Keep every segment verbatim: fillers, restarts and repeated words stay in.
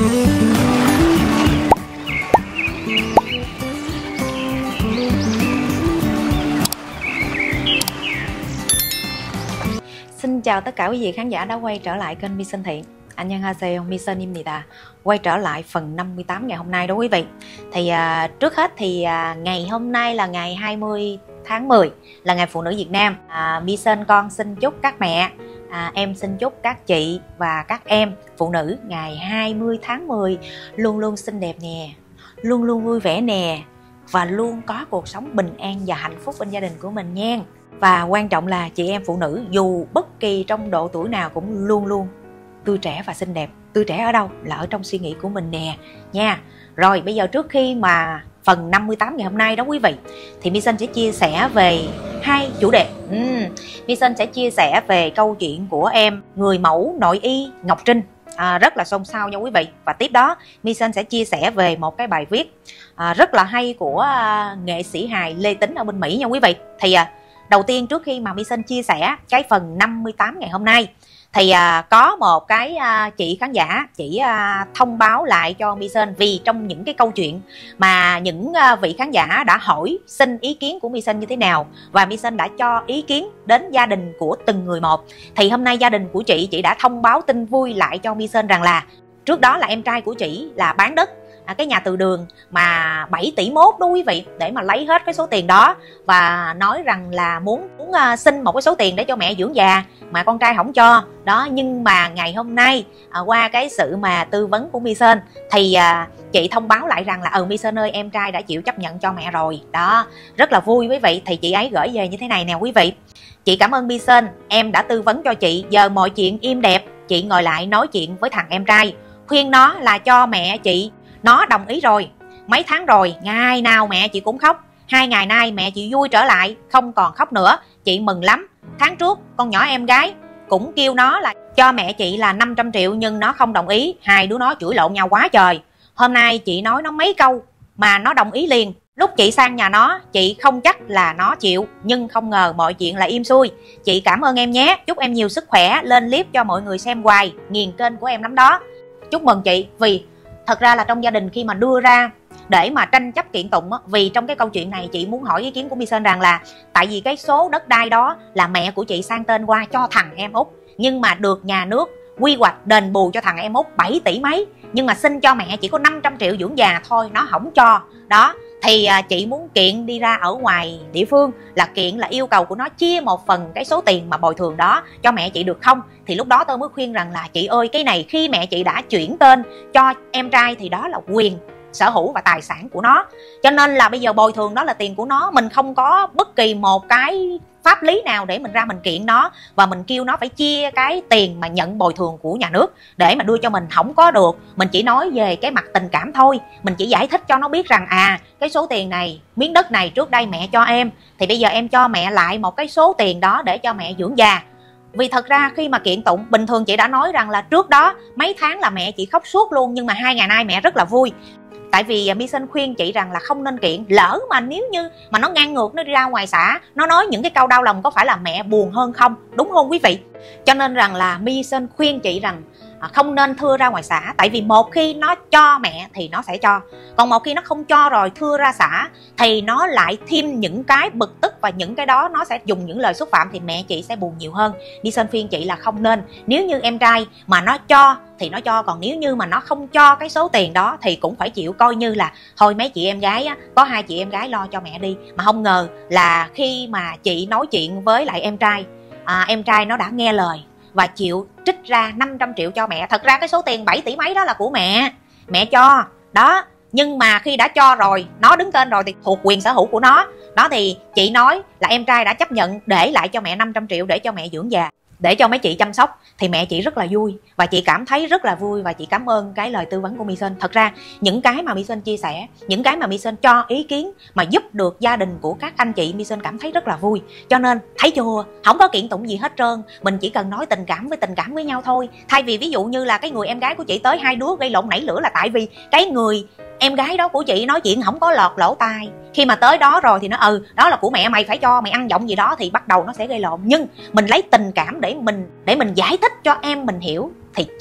Xin chào tất cả quý vị khán giả đã quay trở lại kênh My Sơn Thiện. 안녕하세요, 미선입니다. Quay trở lại phần năm mươi tám ngày hôm nay đó quý vị. Thì à, trước hết thì à, ngày hôm nay là ngày hai mươi tháng mười, là ngày Phụ nữ Việt Nam. à, My Sơn con xin chúc các mẹ, à, em xin chúc các chị và các em phụ nữ ngày hai mươi tháng mười luôn luôn xinh đẹp nè, luôn luôn vui vẻ nè, và luôn có cuộc sống bình an và hạnh phúc bên gia đình của mình nha. Và quan trọng là chị em phụ nữ dù bất kỳ trong độ tuổi nào cũng luôn luôn tươi trẻ và xinh đẹp. Tươi trẻ ở đâu? Là ở trong suy nghĩ của mình nè nha. Rồi bây giờ trước khi mà phần năm mươi tám ngày hôm nay đó quý vị, thì My Sơn sẽ chia sẻ về hai chủ đề. uhm, My Sơn sẽ chia sẻ về câu chuyện của em người mẫu nội y Ngọc Trinh, à, rất là xôn xao nha quý vị. Và tiếp đó My Sơn sẽ chia sẻ về một cái bài viết à, rất là hay của à, nghệ sĩ hài Lê Tính ở bên Mỹ nha quý vị. Thì à, đầu tiên trước khi mà My Sơn chia sẻ cái phần năm mươi tám ngày hôm nay, thì à, có một cái à, chị khán giả chỉ à, thông báo lại cho My Sơn, vì trong những cái câu chuyện mà những à, vị khán giả đã hỏi xin ý kiến của My Sơn như thế nào, và My Sơn đã cho ý kiến đến gia đình của từng người một. Thì hôm nay gia đình của chị chị đã thông báo tin vui lại cho My Sơn rằng là trước đó là em trai của chị là bán đất, À, cái nhà từ đường mà bảy tỷ mốt đó quý vị, để mà lấy hết cái số tiền đó, và nói rằng là muốn, muốn uh, xin một cái số tiền để cho mẹ dưỡng già mà con trai không cho đó. Nhưng mà ngày hôm nay uh, qua cái sự mà tư vấn của My Sơn thì uh, chị thông báo lại rằng là ừ My Sơn ơi, em trai đã chịu chấp nhận cho mẹ rồi đó, rất là vui quý vị. Thì chị ấy gửi về như thế này nè quý vị: chị cảm ơn My Sơn, em đã tư vấn cho chị, giờ mọi chuyện im đẹp, chị ngồi lại nói chuyện với thằng em trai, khuyên nó là cho mẹ chị. Nó đồng ý rồi, mấy tháng rồi, ngày nào mẹ chị cũng khóc. Hai ngày nay mẹ chị vui trở lại, không còn khóc nữa, chị mừng lắm. Tháng trước con nhỏ em gái cũng kêu nó là cho mẹ chị là năm trăm triệu, nhưng nó không đồng ý. Hai đứa nó chửi lộn nhau quá trời. Hôm nay chị nói nó mấy câu mà nó đồng ý liền. Lúc chị sang nhà nó, chị không chắc là nó chịu, nhưng không ngờ mọi chuyện là im xuôi. Chị cảm ơn em nhé, chúc em nhiều sức khỏe, lên clip cho mọi người xem hoài, nghiền kênh của em lắm đó. Chúc mừng chị. Vì thật ra là trong gia đình khi mà đưa ra để mà tranh chấp kiện tụng á, vì trong cái câu chuyện này chị muốn hỏi ý kiến của My Sơn rằng là tại vì cái số đất đai đó là mẹ của chị sang tên qua cho thằng em út, nhưng mà được nhà nước quy hoạch đền bù cho thằng em út bảy tỷ mấy, nhưng mà xin cho mẹ chỉ có năm trăm triệu dưỡng già thôi, nó không cho đó. Thì à, chị muốn kiện đi ra ở ngoài địa phương, là kiện là yêu cầu của nó chia một phần cái số tiền mà bồi thường đó cho mẹ chị được không. Thì lúc đó tôi mới khuyên rằng là chị ơi, cái này khi mẹ chị đã chuyển tên cho em trai thì đó là quyền sở hữu và tài sản của nó, cho nên là bây giờ bồi thường đó là tiền của nó, mình không có bất kỳ một cái pháp lý nào để mình ra mình kiện nó và mình kêu nó phải chia cái tiền mà nhận bồi thường của nhà nước để mà đưa cho mình, không có được. Mình chỉ nói về cái mặt tình cảm thôi, mình chỉ giải thích cho nó biết rằng à cái số tiền này, miếng đất này trước đây mẹ cho em, thì bây giờ em cho mẹ lại một cái số tiền đó để cho mẹ dưỡng già. Vì thật ra khi mà kiện tụng, bình thường chị đã nói rằng là trước đó mấy tháng là mẹ chị khóc suốt luôn, nhưng mà hai ngày nay mẹ rất là vui. Tại vì My Sơn khuyên chị rằng là không nên kiện, lỡ mà nếu như mà nó ngang ngược, nó đi ra ngoài xã, nó nói những cái câu đau lòng, có phải là mẹ buồn hơn không? Đúng không quý vị? Cho nên rằng là My Sơn khuyên chị rằng à, không nên thưa ra ngoài xã. Tại vì một khi nó cho mẹ thì nó sẽ cho, còn một khi nó không cho rồi thưa ra xã thì nó lại thêm những cái bực tức, và những cái đó nó sẽ dùng những lời xúc phạm thì mẹ chị sẽ buồn nhiều hơn. My Sơn khuyên chị là không nên. Nếu như em trai mà nó cho thì nó cho, còn nếu như mà nó không cho cái số tiền đó thì cũng phải chịu, coi như là thôi mấy chị em gái á, có hai chị em gái lo cho mẹ đi. Mà không ngờ là khi mà chị nói chuyện với lại em trai, à, em trai nó đã nghe lời và chịu trích ra năm trăm triệu cho mẹ. Thật ra cái số tiền bảy tỷ mấy đó là của mẹ, mẹ cho đó, nhưng mà khi đã cho rồi, nó đứng tên rồi thì thuộc quyền sở hữu của nó đó. Thì chị nói là em trai đã chấp nhận để lại cho mẹ năm trăm triệu để cho mẹ dưỡng già, để cho mấy chị chăm sóc, thì mẹ chị rất là vui và chị cảm thấy rất là vui, và chị cảm ơn cái lời tư vấn của My Sơn. Thật ra những cái mà My Sơn chia sẻ, những cái mà My Sơn cho ý kiến mà giúp được gia đình của các anh chị, My Sơn cảm thấy rất là vui. Cho nên thấy chưa, không có kiện tụng gì hết trơn, mình chỉ cần nói tình cảm với tình cảm với nhau thôi. Thay vì ví dụ như là cái người em gái của chị tới hai đứa gây lộn nảy lửa là tại vì cái người em gái đó của chị nói chuyện không có lọt lỗ tai. Khi mà tới đó rồi thì nó ừ đó là của mẹ mày, phải cho mày ăn giọng gì đó, thì bắt đầu nó sẽ gây lộn. Nhưng mình lấy tình cảm để mình để mình giải thích cho em mình hiểu thì chắc chắn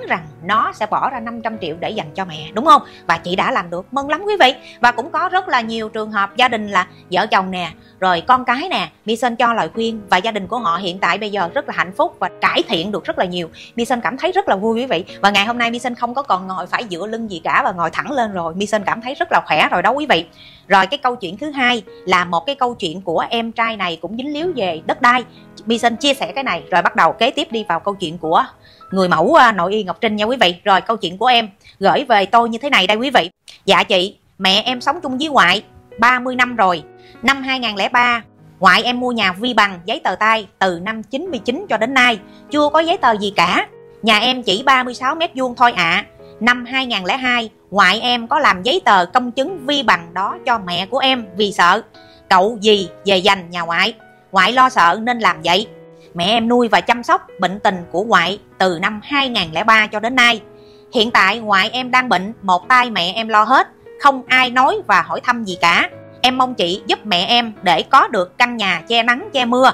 rằng nó sẽ bỏ ra năm trăm triệu để dành cho mẹ, đúng không? Và chị đã làm được, mừng lắm quý vị. Và cũng có rất là nhiều trường hợp gia đình là vợ chồng nè, rồi con cái nè, Michelle cho lời khuyên và gia đình của họ hiện tại bây giờ rất là hạnh phúc và cải thiện được rất là nhiều. Michelle cảm thấy rất là vui quý vị. Và ngày hôm nay Michelle không có còn ngồi phải dựa lưng gì cả và ngồi thẳng lên rồi. Michelle cảm thấy rất là khỏe rồi đó quý vị. Rồi cái câu chuyện thứ hai là một cái câu chuyện của em trai này cũng dính líu về đất đai. Michelle chia sẻ cái này rồi bắt đầu kế tiếp đi vào câu chuyện của người mẫu nội y Ngọc Trinh nha quý vị. Rồi câu chuyện của em gửi về tôi như thế này đây quý vị. Dạ chị, mẹ em sống chung với ngoại ba mươi năm rồi. Năm hai nghìn không trăm lẻ ba, ngoại em mua nhà vi bằng giấy tờ tay từ năm chín mươi chín cho đến nay. Chưa có giấy tờ gì cả. Nhà em chỉ ba mươi sáu mét vuông thôi ạ. À. Năm hai nghìn không trăm lẻ hai, ngoại em có làm giấy tờ công chứng vi bằng đó cho mẹ của em vì sợ cậu gì về giành nhà ngoại. Ngoại lo sợ nên làm vậy. Mẹ em nuôi và chăm sóc bệnh tình của ngoại từ năm hai nghìn không trăm lẻ ba cho đến nay. Hiện tại ngoại em đang bệnh, một tay mẹ em lo hết, không ai nói và hỏi thăm gì cả. Em mong chị giúp mẹ em để có được căn nhà che nắng che mưa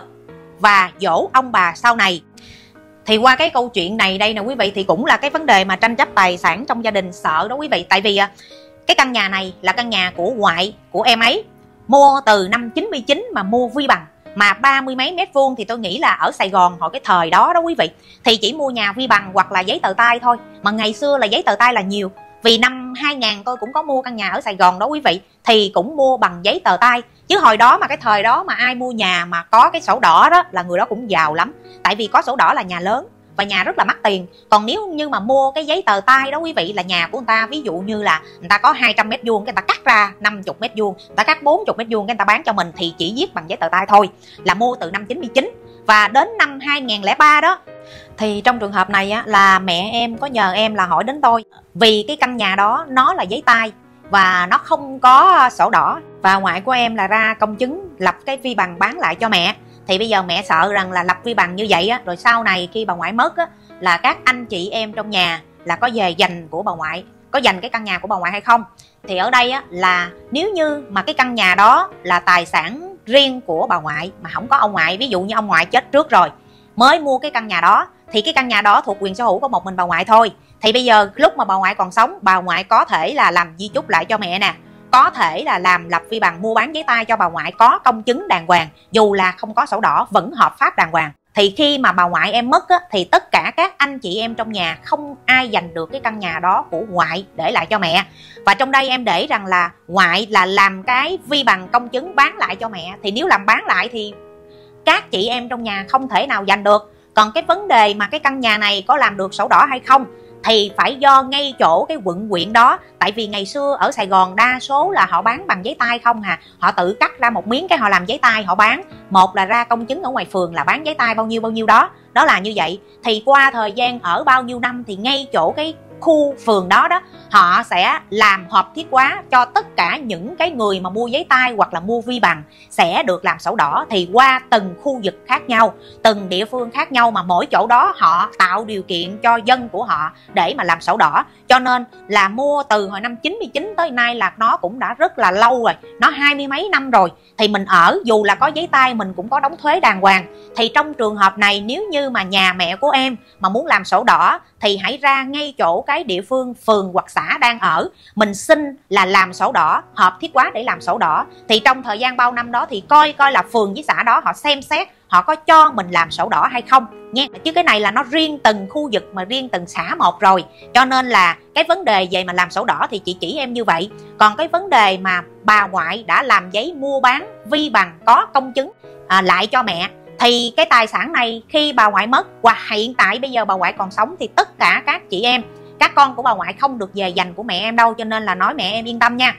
và dỗ ông bà sau này. Thì qua cái câu chuyện này đây nè quý vị, thì cũng là cái vấn đề mà tranh chấp tài sản trong gia đình sợ đó quý vị. Tại vì cái căn nhà này là căn nhà của ngoại của em ấy, mua từ năm chín mươi chín mà mua vi bằng, mà ba mươi mấy mét vuông thì tôi nghĩ là ở Sài Gòn hồi cái thời đó đó quý vị thì chỉ mua nhà vi bằng hoặc là giấy tờ tay thôi. Mà ngày xưa là giấy tờ tay là nhiều. Vì năm hai nghìn tôi cũng có mua căn nhà ở Sài Gòn đó quý vị, thì cũng mua bằng giấy tờ tay. Chứ hồi đó mà cái thời đó mà ai mua nhà mà có cái sổ đỏ đó là người đó cũng giàu lắm. Tại vì có sổ đỏ là nhà lớn và nhà rất là mắc tiền. Còn nếu như mà mua cái giấy tờ tay đó quý vị là nhà của người ta, ví dụ như là người ta có hai trăm mét vuông, cái người ta cắt ra năm mươi mét vuông, người ta cắt bốn mươi mét vuông, cái người ta bán cho mình thì chỉ viết bằng giấy tờ tay thôi. Là mua từ năm chín mươi chín. Và đến năm hai nghìn không trăm lẻ ba đó thì trong trường hợp này á, là mẹ em có nhờ em là hỏi đến tôi. Vì cái căn nhà đó nó là giấy tay và nó không có sổ đỏ, và ngoại của em là ra công chứng lập cái vi bằng bán lại cho mẹ. Thì bây giờ mẹ sợ rằng là lập vi bằng như vậy á, rồi sau này khi bà ngoại mất á, là các anh chị em trong nhà là có về giành của bà ngoại, có giành cái căn nhà của bà ngoại hay không. Thì ở đây á, là nếu như mà cái căn nhà đó là tài sản riêng của bà ngoại mà không có ông ngoại, ví dụ như ông ngoại chết trước rồi mới mua cái căn nhà đó, thì cái căn nhà đó thuộc quyền sở hữu của một mình bà ngoại thôi. Thì bây giờ lúc mà bà ngoại còn sống, bà ngoại có thể là làm di chúc lại cho mẹ nè, có thể là làm lập vi bằng mua bán giấy tay cho bà ngoại, có công chứng đàng hoàng, dù là không có sổ đỏ vẫn hợp pháp đàng hoàng. Thì khi mà bà ngoại em mất á, thì tất cả các anh chị em trong nhà không ai giành được cái căn nhà đó của ngoại để lại cho mẹ. Và trong đây em để rằng là ngoại là làm cái vi bằng công chứng bán lại cho mẹ. Thì nếu làm bán lại thì các chị em trong nhà không thể nào giành được. Còn cái vấn đề mà cái căn nhà này có làm được sổ đỏ hay không thì phải do ngay chỗ cái quận huyện đó. Tại vì ngày xưa ở Sài Gòn đa số là họ bán bằng giấy tay không hà. Họ tự cắt ra một miếng cái họ làm giấy tay họ bán. Một là ra công chứng ở ngoài phường là bán giấy tay bao nhiêu bao nhiêu đó. Đó là như vậy. Thì qua thời gian ở bao nhiêu năm thì ngay chỗ cái khu phường đó đó họ sẽ làm hợp thiết hóa cho tất cả những cái người mà mua giấy tay hoặc là mua vi bằng sẽ được làm sổ đỏ. Thì qua từng khu vực khác nhau, từng địa phương khác nhau, mà mỗi chỗ đó họ tạo điều kiện cho dân của họ để mà làm sổ đỏ. Cho nên là mua từ hồi năm chín mươi chín tới nay là nó cũng đã rất là lâu rồi, nó hai mươi mấy năm rồi. Thì mình ở dù là có giấy tay mình cũng có đóng thuế đàng hoàng. Thì trong trường hợp này nếu như mà nhà mẹ của em mà muốn làm sổ đỏ thì hãy ra ngay chỗ cái địa phương phường hoặc xã đang ở, mình xin là làm sổ đỏ, hợp thiết hóa để làm sổ đỏ. Thì trong thời gian bao năm đó thì coi coi là phường với xã đó họ xem xét họ có cho mình làm sổ đỏ hay không nha. Chứ cái này là nó riêng từng khu vực mà riêng từng xã một rồi. Cho nên là cái vấn đề về mà làm sổ đỏ thì chị chỉ em như vậy. Còn cái vấn đề mà bà ngoại đã làm giấy mua bán vi bằng có công chứng à, lại cho mẹ, thì cái tài sản này khi bà ngoại mất hoặc hiện tại bây giờ bà ngoại còn sống thì tất cả các chị em, các con của bà ngoại không được về giành của mẹ em đâu. Cho nên là nói mẹ em yên tâm nha.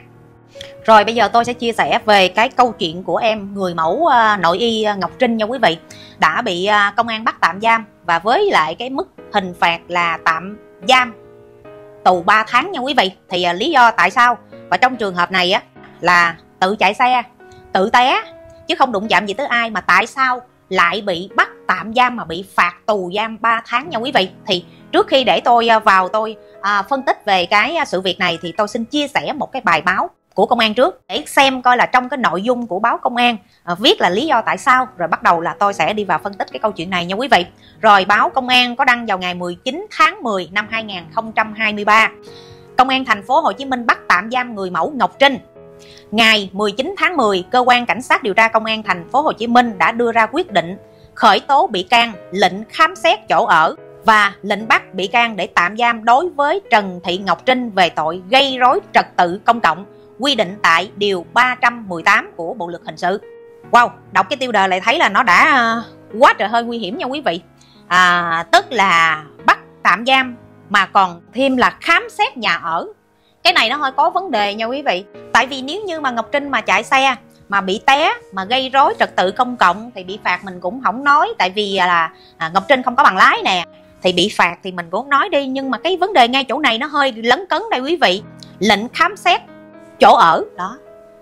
Rồi bây giờ tôi sẽ chia sẻ về cái câu chuyện của em người mẫu uh, nội y Ngọc Trinh nha quý vị. Đã bị uh, công an bắt tạm giam và với lại cái mức hình phạt là tạm giam tù ba tháng nha quý vị. Thì uh, lý do tại sao? Và trong trường hợp này á là tự chạy xe, tự té chứ không đụng chạm gì tới ai, mà tại sao lại bị bắt tạm giam mà bị phạt tù giam ba tháng nha quý vị. Thì trước khi để tôi vào tôi à, phân tích về cái sự việc này thì tôi xin chia sẻ một cái bài báo của công an trước để xem coi là trong cái nội dung của báo Công an à, viết là lý do tại sao, rồi bắt đầu là tôi sẽ đi vào phân tích cái câu chuyện này nha quý vị. Rồi báo Công an có đăng vào ngày mười chín tháng mười năm hai nghìn không trăm hai mươi ba, Công an thành phố Hồ Chí Minh bắt tạm giam người mẫu Ngọc Trinh. Ngày mười chín tháng mười, cơ quan cảnh sát điều tra Công an thành phố Hồ Chí Minh đã đưa ra quyết định khởi tố bị can, lệnh khám xét chỗ ở và lệnh bắt bị can để tạm giam đối với Trần Thị Ngọc Trinh về tội gây rối trật tự công cộng, quy định tại điều ba trăm mười tám của Bộ luật hình sự. Wow, đọc cái tiêu đề lại thấy là nó đã quá trời hơi nguy hiểm nha quý vị. À, tức là bắt tạm giam mà còn thêm là khám xét nhà ở. Cái này nó hơi có vấn đề nha quý vị. Tại vì nếu như mà Ngọc Trinh mà chạy xe mà bị té mà gây rối trật tự công cộng thì bị phạt mình cũng không nói, tại vì là à, Ngọc Trinh không có bằng lái nè, thì bị phạt thì mình cũng không nói đi. Nhưng mà cái vấn đề ngay chỗ này nó hơi lấn cấn đây quý vị. Lệnh khám xét chỗ ở đó,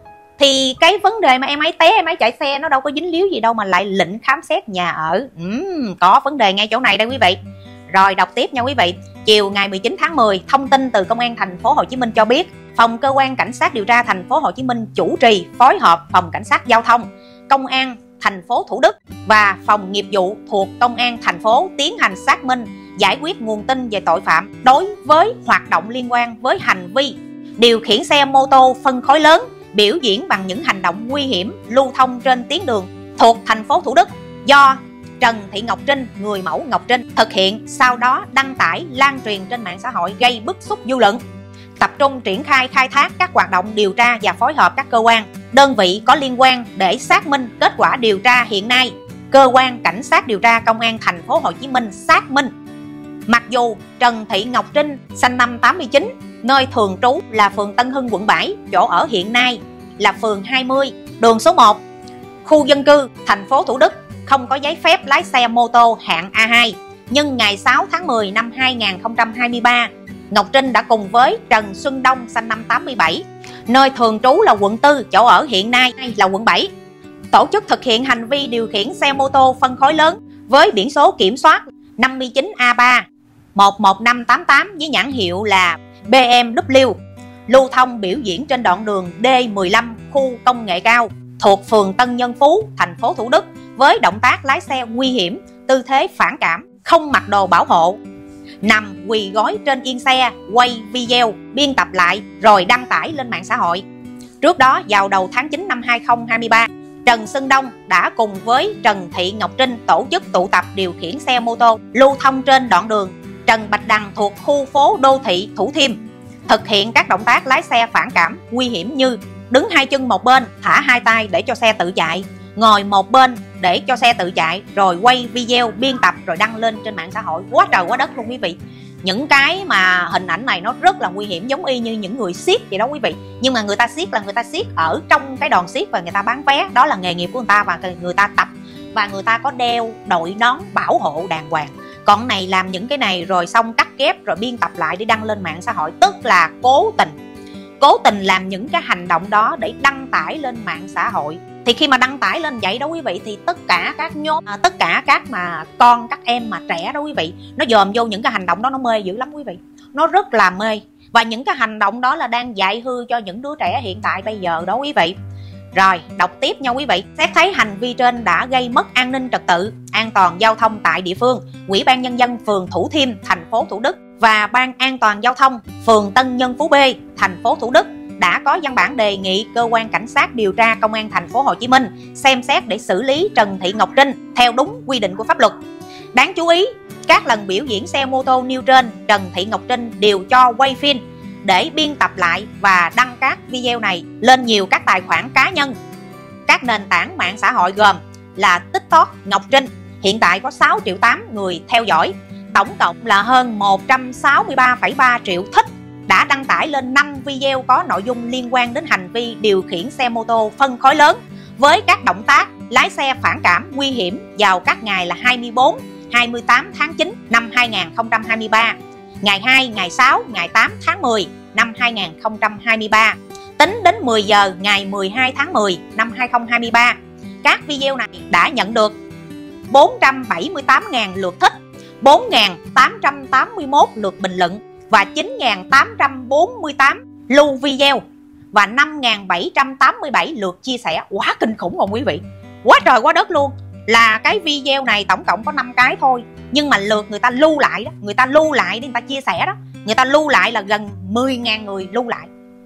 thì cái vấn đề mà em ấy té, em ấy chạy xe nó đâu có dính líu gì đâu mà lại lệnh khám xét nhà ở. uhm, Có vấn đề ngay chỗ này đây quý vị. Rồi đọc tiếp nha quý vị. Chiều ngày mười chín tháng mười, thông tin từ Công an thành phố Hồ Chí Minh cho biết, Phòng Cơ quan Cảnh sát điều tra thành phố Hồ Chí Minh chủ trì phối hợp Phòng Cảnh sát Giao thông, Công an thành phố Thủ Đức và Phòng nghiệp vụ thuộc Công an thành phố tiến hành xác minh, giải quyết nguồn tin về tội phạm đối với hoạt động liên quan với hành vi điều khiển xe mô tô phân khối lớn, biểu diễn bằng những hành động nguy hiểm lưu thông trên tuyến đường thuộc thành phố Thủ Đức do Trần Thị Ngọc Trinh, người mẫu Ngọc Trinh thực hiện, sau đó đăng tải lan truyền trên mạng xã hội gây bức xúc dư luận. Tập trung triển khai khai thác các hoạt động điều tra và phối hợp các cơ quan, đơn vị có liên quan để xác minh kết quả điều tra. Hiện nay, cơ quan cảnh sát điều tra Công an thành phố Hồ Chí Minh xác minh, mặc dù Trần Thị Ngọc Trinh sinh năm tám mươi chín, nơi thường trú là phường Tân Hưng, quận bảy, chỗ ở hiện nay là phường hai mươi, đường số một, khu dân cư, thành phố Thủ Đức, không có giấy phép lái xe mô tô hạng A hai. Nhưng ngày sáu tháng mười năm hai nghìn không trăm hai mươi ba, Ngọc Trinh đã cùng với Trần Xuân Đông sinh năm tám mươi bảy, nơi thường trú là quận tư, chỗ ở hiện nay là quận bảy, tổ chức thực hiện hành vi điều khiển xe mô tô phân khối lớn với biển số kiểm soát năm chín A ba một một năm tám tám với nhãn hiệu là B M W, lưu thông biểu diễn trên đoạn đường D mười lăm khu công nghệ cao thuộc phường Tân Nhân Phú, thành phố Thủ Đức, với động tác lái xe nguy hiểm, tư thế phản cảm, không mặc đồ bảo hộ, nằm quỳ gối trên yên xe, quay video, biên tập lại rồi đăng tải lên mạng xã hội. Trước đó, vào đầu tháng chín năm hai nghìn không trăm hai mươi ba, Trần Xuân Đông đã cùng với Trần Thị Ngọc Trinh tổ chức tụ tập điều khiển xe mô tô lưu thông trên đoạn đường Trần Bạch Đằng thuộc khu phố đô thị Thủ Thiêm, thực hiện các động tác lái xe phản cảm, nguy hiểm như đứng hai chân một bên, thả hai tay để cho xe tự chạy, ngồi một bên để cho xe tự chạy, rồi quay video, biên tập rồi đăng lên trên mạng xã hội. Quá trời quá đất luôn quý vị. Những cái mà hình ảnh này nó rất là nguy hiểm, giống y như những người siết vậy đó quý vị. Nhưng mà người ta siết là người ta siết ở trong cái đoàn siết và người ta bán vé, đó là nghề nghiệp của người ta và người ta tập, và người ta có đeo đội nón bảo hộ đàng hoàng. Còn này làm những cái này rồi xong cắt ghép rồi biên tập lại để đăng lên mạng xã hội, tức là cố tình cố tình làm những cái hành động đó để đăng tải lên mạng xã hội. Thì khi mà đăng tải lên vậy đó quý vị, thì tất cả các nhóm, à, tất cả các mà con, các em mà trẻ đó quý vị, nó dòm vô những cái hành động đó, nó mê dữ lắm quý vị. Nó rất là mê. Và những cái hành động đó là đang dạy hư cho những đứa trẻ hiện tại bây giờ đó quý vị. Rồi, đọc tiếp nha quý vị. Xét thấy hành vi trên đã gây mất an ninh trật tự, an toàn giao thông tại địa phương, Ủy ban Nhân dân phường Thủ Thiêm, thành phố Thủ Đức và Ban An toàn Giao thông phường Tân Nhân Phú B, thành phố Thủ Đức đã có văn bản đề nghị cơ quan cảnh sát điều tra Công an thành phố Hồ Chí Minh xem xét để xử lý Trần Thị Ngọc Trinh theo đúng quy định của pháp luật. Đáng chú ý, các lần biểu diễn xe mô tô nêu trên, Trần Thị Ngọc Trinh đều cho quay phim để biên tập lại và đăng các video này lên nhiều các tài khoản cá nhân, các nền tảng mạng xã hội gồm là TikTok Ngọc Trinh, hiện tại có sáu triệu tám người theo dõi, tổng cộng là hơn một trăm sáu mươi ba phẩy ba triệu thích, đã đăng tải lên năm video có nội dung liên quan đến hành vi điều khiển xe mô tô phân khối lớn với các động tác lái xe phản cảm nguy hiểm vào các ngày là hai mươi bốn, hai mươi tám tháng chín năm hai nghìn không trăm hai mươi ba, ngày hai, ngày sáu, ngày tám tháng mười năm hai nghìn không trăm hai mươi ba. Tính đến mười giờ ngày mười hai tháng mười năm hai nghìn không trăm hai mươi ba, các video này đã nhận được bốn trăm bảy mươi tám nghìn lượt thích, bốn nghìn tám trăm tám mươi mốt lượt bình luận và chín nghìn tám trăm bốn mươi tám lưu video. và năm nghìn bảy trăm tám mươi bảy lượt chia sẻ. Quá kinh khủng không quý vị, quá trời quá đất luôn. Là cái video này tổng cộng có năm cái thôi, nhưng mà lượt người ta lưu lại đó, người ta lưu lại để người ta chia sẻ đó, người ta lưu lại là gần mười nghìn người lưu lại.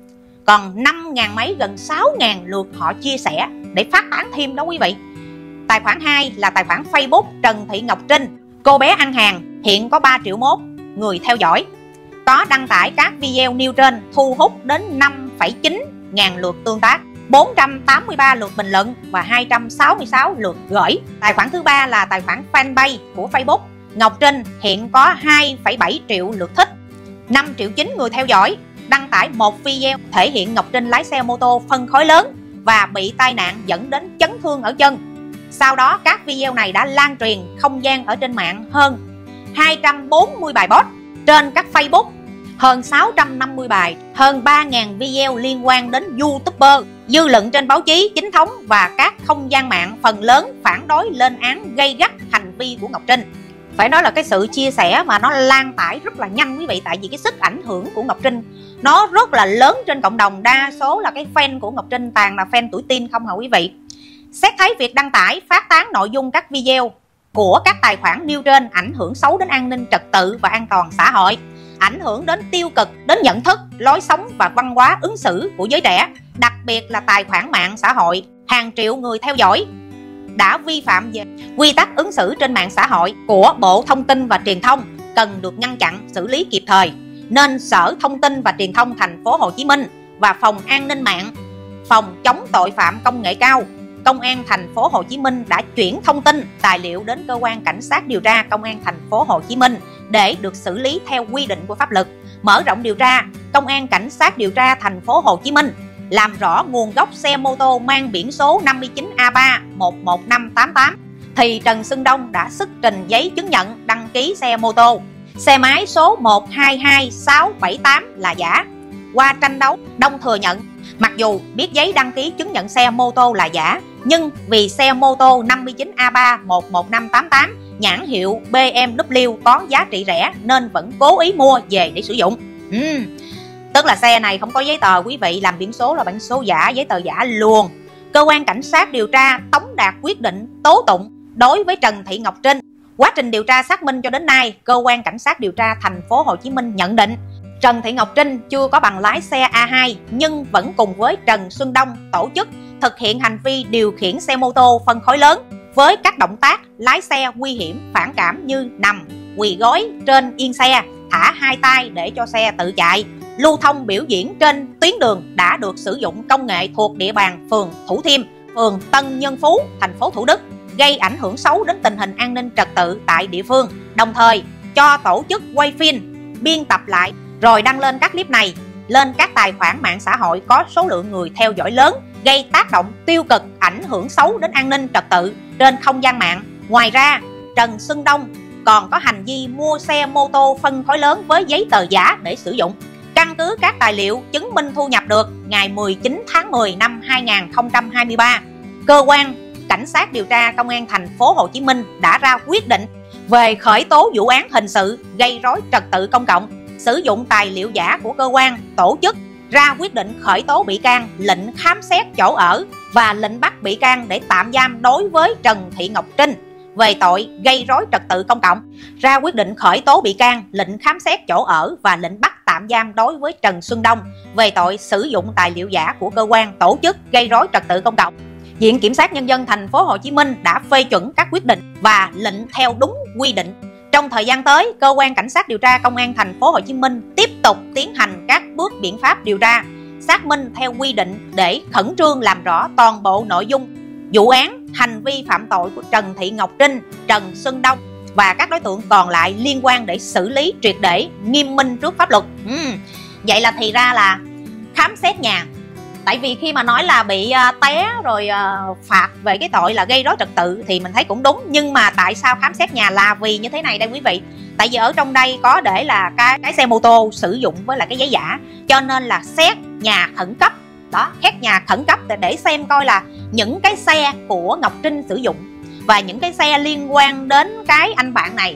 Còn năm nghìn mấy, gần sáu nghìn lượt họ chia sẻ để phát tán thêm đó quý vị. Tài khoản hai là tài khoản Facebook Trần Thị Ngọc Trinh. Cô bé ăn hàng hiện có ba triệu mốt người theo dõi, có đăng tải các video nêu trên, thu hút đến năm phẩy chín ngàn lượt tương tác, bốn trăm tám mươi ba lượt bình luận và hai trăm sáu mươi sáu lượt gửi. Tài khoản thứ ba là tài khoản fanpage của Facebook Ngọc Trinh, hiện có hai phẩy bảy triệu lượt thích, năm triệu chín người theo dõi, đăng tải một video thể hiện Ngọc Trinh lái xe mô tô phân khối lớn và bị tai nạn dẫn đến chấn thương ở chân. Sau đó các video này đã lan truyền không gian ở trên mạng hơn hai trăm bốn mươi bài post trên các Facebook, hơn sáu trăm năm mươi bài, hơn ba nghìn video liên quan đến YouTuber, dư luận trên báo chí chính thống và các không gian mạng phần lớn phản đối lên án gay gắt hành vi của Ngọc Trinh. Phải nói là cái sự chia sẻ mà nó lan tải rất là nhanh quý vị, tại vì cái sức ảnh hưởng của Ngọc Trinh nó rất là lớn trên cộng đồng. Đa số là cái fan của Ngọc Trinh toàn là fan tuổi teen không hả quý vị. Xét thấy việc đăng tải, phát tán nội dung các video của các tài khoản nêu trên ảnh hưởng xấu đến an ninh trật tự và an toàn xã hội, ảnh hưởng đến tiêu cực đến nhận thức, lối sống và văn hóa ứng xử của giới trẻ, đặc biệt là tài khoản mạng xã hội hàng triệu người theo dõi, đã vi phạm về quy tắc ứng xử trên mạng xã hội của Bộ Thông tin và Truyền thông, cần được ngăn chặn, xử lý kịp thời. Nên Sở Thông tin và Truyền thông thành phố Hồ Chí Minh và Phòng An ninh mạng, Phòng chống tội phạm công nghệ cao, Công an thành phố Hồ Chí Minh đã chuyển thông tin, tài liệu đến cơ quan cảnh sát điều tra Công an thành phố Hồ Chí Minh để được xử lý theo quy định của pháp luật. Mở rộng điều tra, Công an cảnh sát điều tra thành phố Hồ Chí Minh làm rõ nguồn gốc xe mô tô mang biển số năm mươi chín A ba một một năm tám tám thì Trần Xuân Đông đã xuất trình giấy chứng nhận đăng ký xe mô tô. Xe máy số một hai hai sáu bảy tám là giả. Qua tranh đấu, Đông thừa nhận mặc dù biết giấy đăng ký chứng nhận xe mô tô là giả, nhưng vì xe mô tô năm mươi chín A ba một một năm tám tám nhãn hiệu B M W có giá trị rẻ nên vẫn cố ý mua về để sử dụng. uhm. Tức là xe này không có giấy tờ quý vị, làm biển số là biển số giả, giấy tờ giả luôn. Cơ quan cảnh sát điều tra tống đạt quyết định tố tụng đối với Trần Thị Ngọc Trinh. Quá trình điều tra xác minh cho đến nay, cơ quan cảnh sát điều tra thành phố Hồ Chí Minh nhận định Trần Thị Ngọc Trinh chưa có bằng lái xe A hai nhưng vẫn cùng với Trần Xuân Đông tổ chức thực hiện hành vi điều khiển xe mô tô phân khối lớn với các động tác lái xe nguy hiểm, phản cảm như nằm, quỳ gối trên yên xe, thả hai tay để cho xe tự chạy, lưu thông biểu diễn trên tuyến đường đã được sử dụng công nghệ thuộc địa bàn phường Thủ Thiêm, phường Tân Nhân Phú, thành phố Thủ Đức, gây ảnh hưởng xấu đến tình hình an ninh trật tự tại địa phương, đồng thời cho tổ chức quay phim, biên tập lại rồi đăng lên các clip này lên các tài khoản mạng xã hội có số lượng người theo dõi lớn, gây tác động tiêu cực, ảnh hưởng xấu đến an ninh trật tự trên không gian mạng. Ngoài ra, Trần Xuân Đông còn có hành vi mua xe mô tô phân khối lớn với giấy tờ giả để sử dụng. Căn cứ các tài liệu chứng minh thu nhập được, ngày mười chín tháng mười năm hai nghìn không trăm hai mươi ba, cơ quan cảnh sát điều tra Công an thành phố Hồ Chí Minh đã ra quyết định về khởi tố vụ án hình sự gây rối trật tự công cộng, sử dụng tài liệu giả của cơ quan tổ chức, ra quyết định khởi tố bị can, lệnh khám xét chỗ ở và lệnh bắt bị can để tạm giam đối với Trần Thị Ngọc Trinh về tội gây rối trật tự công cộng, ra quyết định khởi tố bị can, lệnh khám xét chỗ ở và lệnh bắt tạm giam đối với Trần Xuân Đông về tội sử dụng tài liệu giả của cơ quan tổ chức gây rối trật tự công cộng. Viện Kiểm sát Nhân dân thành phố Hồ Chí Minh đã phê chuẩn các quyết định và lệnh theo đúng quy định. Trong thời gian tới, cơ quan cảnh sát điều tra Công an thành phố Hồ Chí Minh tiếp tục tiến hành các bước biện pháp điều tra, xác minh theo quy định để khẩn trương làm rõ toàn bộ nội dung vụ án, hành vi phạm tội của Trần Thị Ngọc Trinh, Trần Xuân Đông và các đối tượng còn lại liên quan để xử lý triệt để, nghiêm minh trước pháp luật. uhm. Vậy là thì ra là khám xét nhà. Tại vì khi mà nói là bị uh, té rồi uh, phạt về cái tội là gây rối trật tự thì mình thấy cũng đúng. Nhưng mà tại sao khám xét nhà là vì như thế này đây quý vị. Tại vì ở trong đây có để là cái, cái xe mô tô sử dụng với là cái giấy giả, cho nên là xét nhà khẩn cấp. Đó, xét nhà khẩn cấp để xem coi là những cái xe của Ngọc Trinh sử dụng và những cái xe liên quan đến cái anh bạn này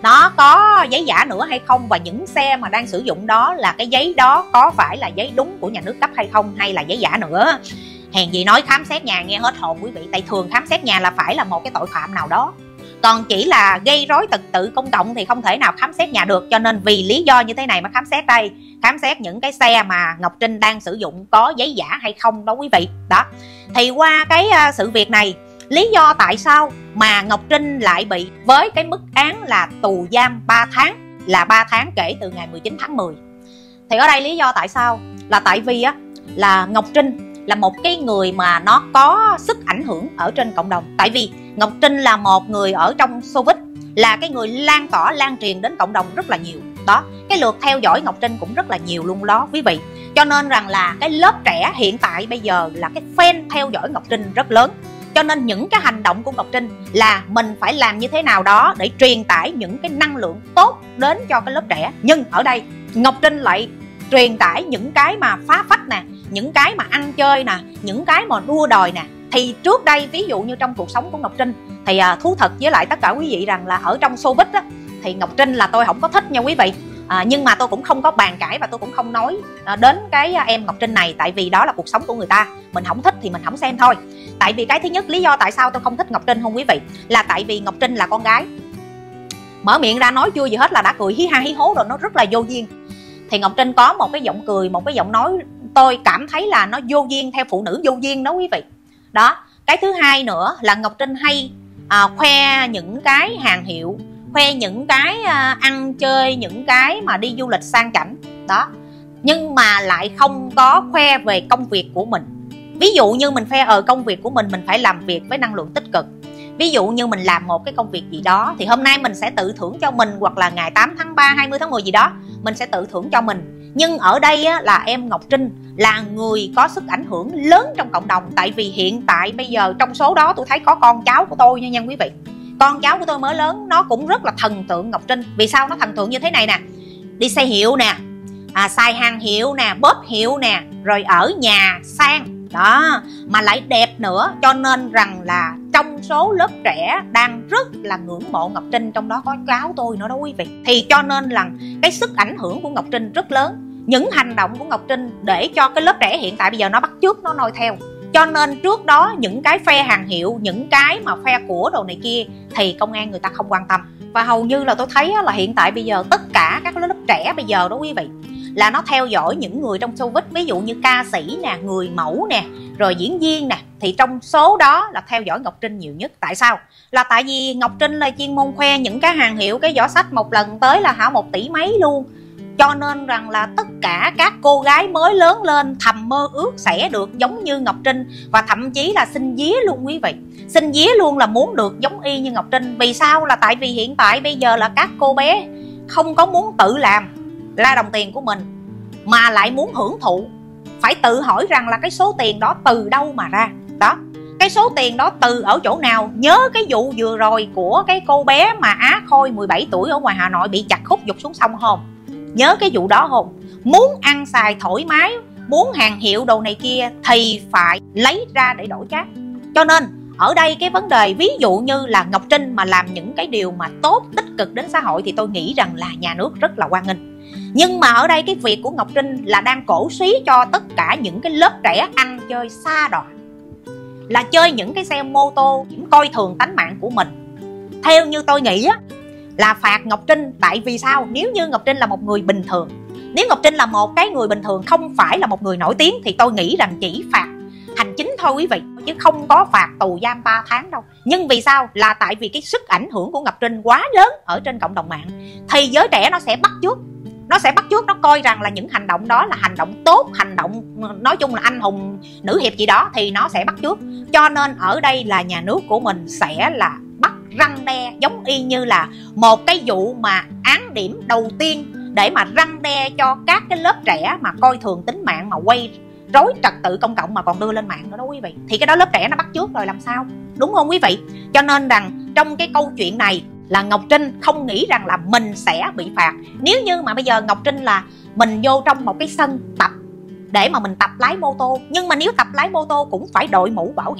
nó có giấy giả nữa hay không, và những xe mà đang sử dụng đó là cái giấy đó có phải là giấy đúng của nhà nước cấp hay không, hay là giấy giả nữa. Hèn gì nói khám xét nhà nghe hết hồn quý vị, tại thường khám xét nhà là phải là một cái tội phạm nào đó, còn chỉ là gây rối trật tự công cộng thì không thể nào khám xét nhà được. Cho nên vì lý do như thế này mà khám xét đây, khám xét những cái xe mà Ngọc Trinh đang sử dụng có giấy giả hay không đó quý vị. Đó, thì qua cái uh, sự việc này, lý do tại sao mà Ngọc Trinh lại bị với cái mức án là tù giam ba tháng, là ba tháng kể từ ngày mười chín tháng mười. Thì ở đây lý do tại sao là tại vì á là Ngọc Trinh là một cái người mà nó có sức ảnh hưởng ở trên cộng đồng. Tại vì Ngọc Trinh là một người ở trong showbiz, là cái người lan tỏa, lan truyền đến cộng đồng rất là nhiều. Đó, cái lượt theo dõi Ngọc Trinh cũng rất là nhiều luôn đó quý vị. Cho nên rằng là cái lớp trẻ hiện tại bây giờ là cái fan theo dõi Ngọc Trinh rất lớn. Cho nên những cái hành động của Ngọc Trinh là mình phải làm như thế nào đó để truyền tải những cái năng lượng tốt đến cho cái lớp trẻ. Nhưng ở đây Ngọc Trinh lại truyền tải những cái mà phá phách nè, những cái mà ăn chơi nè, những cái mà đua đòi nè. Thì trước đây ví dụ như trong cuộc sống của Ngọc Trinh thì à, thú thật với lại tất cả quý vị rằng là ở trong showbiz á, thì Ngọc Trinh là tôi không có thích nha quý vị. à, Nhưng mà tôi cũng không có bàn cãi và tôi cũng không nói à, đến cái em Ngọc Trinh này. Tại vì đó là cuộc sống của người ta, mình không thích thì mình không xem thôi. Tại vì cái thứ nhất, lý do tại sao tôi không thích Ngọc Trinh không quý vị, là tại vì Ngọc Trinh là con gái, mở miệng ra nói chưa gì hết là đã cười hí ha hí hố rồi, nó rất là vô duyên. Thì Ngọc Trinh có một cái giọng cười, một cái giọng nói tôi cảm thấy là nó vô duyên, theo phụ nữ vô duyên đó quý vị. Đó, cái thứ hai nữa là Ngọc Trinh hay à, khoe những cái hàng hiệu, khoe những cái à, ăn chơi, những cái mà đi du lịch sang chảnh đó, nhưng mà lại không có khoe về công việc của mình. Ví dụ như mình khoe ở công việc của mình, mình phải làm việc với năng lượng tích cực. Ví dụ như mình làm một cái công việc gì đó thì hôm nay mình sẽ tự thưởng cho mình, hoặc là ngày tám tháng ba, hai mươi tháng mười gì đó mình sẽ tự thưởng cho mình. Nhưng ở đây á, là em Ngọc Trinh là người có sức ảnh hưởng lớn trong cộng đồng. Tại vì hiện tại bây giờ trong số đó tôi thấy có con cháu của tôi nha nha quý vị. Con cháu của tôi mới lớn nó cũng rất là thần tượng Ngọc Trinh. Vì sao nó thần tượng như thế này nè? Đi xe hiệu nè, à, xài hàng hiệu nè, bóp hiệu nè, rồi ở nhà sang đó mà lại đẹp nữa. Cho nên rằng là trong số lớp trẻ đang rất là ngưỡng mộ Ngọc Trinh, trong đó có cháu tôi nữa đó quý vị. Thì cho nên là cái sức ảnh hưởng của Ngọc Trinh rất lớn. Những hành động của Ngọc Trinh để cho cái lớp trẻ hiện tại bây giờ nó bắt chước, nó noi theo. Cho nên trước đó những cái phe hàng hiệu, những cái mà phe của đồ này kia thì công an người ta không quan tâm. Và hầu như là tôi thấy là hiện tại bây giờ tất cả các lớp trẻ bây giờ đó quý vị là nó theo dõi những người trong showbiz. Ví dụ như ca sĩ nè, người mẫu nè, rồi diễn viên nè, thì trong số đó là theo dõi Ngọc Trinh nhiều nhất. Tại sao? Là tại vì Ngọc Trinh là chuyên môn khoe những cái hàng hiệu, cái giỏ xách một lần tới là hả một tỷ mấy luôn. Cho nên rằng là tất cả các cô gái mới lớn lên thầm mơ ước sẽ được giống như Ngọc Trinh, và thậm chí là xin vía luôn quý vị. Xin vía luôn là muốn được giống y như Ngọc Trinh. Vì sao? Là tại vì hiện tại bây giờ là các cô bé không có muốn tự làm ra đồng tiền của mình, mà lại muốn hưởng thụ. Phải tự hỏi rằng là cái số tiền đó từ đâu mà ra. Đó, cái số tiền đó từ ở chỗ nào. Nhớ cái vụ vừa rồi của cái cô bé mà Á Khôi mười bảy tuổi ở ngoài Hà Nội bị chặt khúc giục xuống sông không? Nhớ cái vụ đó không? Muốn ăn xài thoải mái, muốn hàng hiệu đồ này kia thì phải lấy ra để đổi chác. Cho nên ở đây cái vấn đề ví dụ như là Ngọc Trinh mà làm những cái điều mà tốt, tích cực đến xã hội thì tôi nghĩ rằng là nhà nước rất là hoan nghênh. Nhưng mà ở đây cái việc của Ngọc Trinh là đang cổ suý cho tất cả những cái lớp trẻ ăn chơi xa đọa, là chơi những cái xe mô tô, coi thường tánh mạng của mình. Theo như tôi nghĩ á, là phạt Ngọc Trinh. Tại vì sao? Nếu như Ngọc Trinh là một người bình thường, nếu Ngọc Trinh là một cái người bình thường, không phải là một người nổi tiếng, thì tôi nghĩ rằng chỉ phạt hành chính thôi quý vị, chứ không có phạt tù giam ba tháng đâu. Nhưng vì sao? Là tại vì cái sức ảnh hưởng của Ngọc Trinh quá lớn ở trên cộng đồng mạng, thì giới trẻ nó sẽ bắt chước. Nó sẽ bắt chước, nó coi rằng là những hành động đó là hành động tốt, hành động nói chung là anh hùng nữ hiệp gì đó, thì nó sẽ bắt chước. Cho nên ở đây là nhà nước của mình sẽ là bắt răn đe, giống y như là một cái vụ mà án điểm đầu tiên để mà răn đe cho các cái lớp trẻ mà coi thường tính mạng, mà quay rối trật tự công cộng mà còn đưa lên mạng đó, đó quý vị. Thì cái đó lớp trẻ nó bắt chước rồi làm sao, đúng không quý vị? Cho nên rằng trong cái câu chuyện này là Ngọc Trinh không nghĩ rằng là mình sẽ bị phạt. Nếu như mà bây giờ Ngọc Trinh là mình vô trong một cái sân tập để mà mình tập lái mô tô, nhưng mà nếu tập lái mô tô cũng phải đội mũ bảo hiểm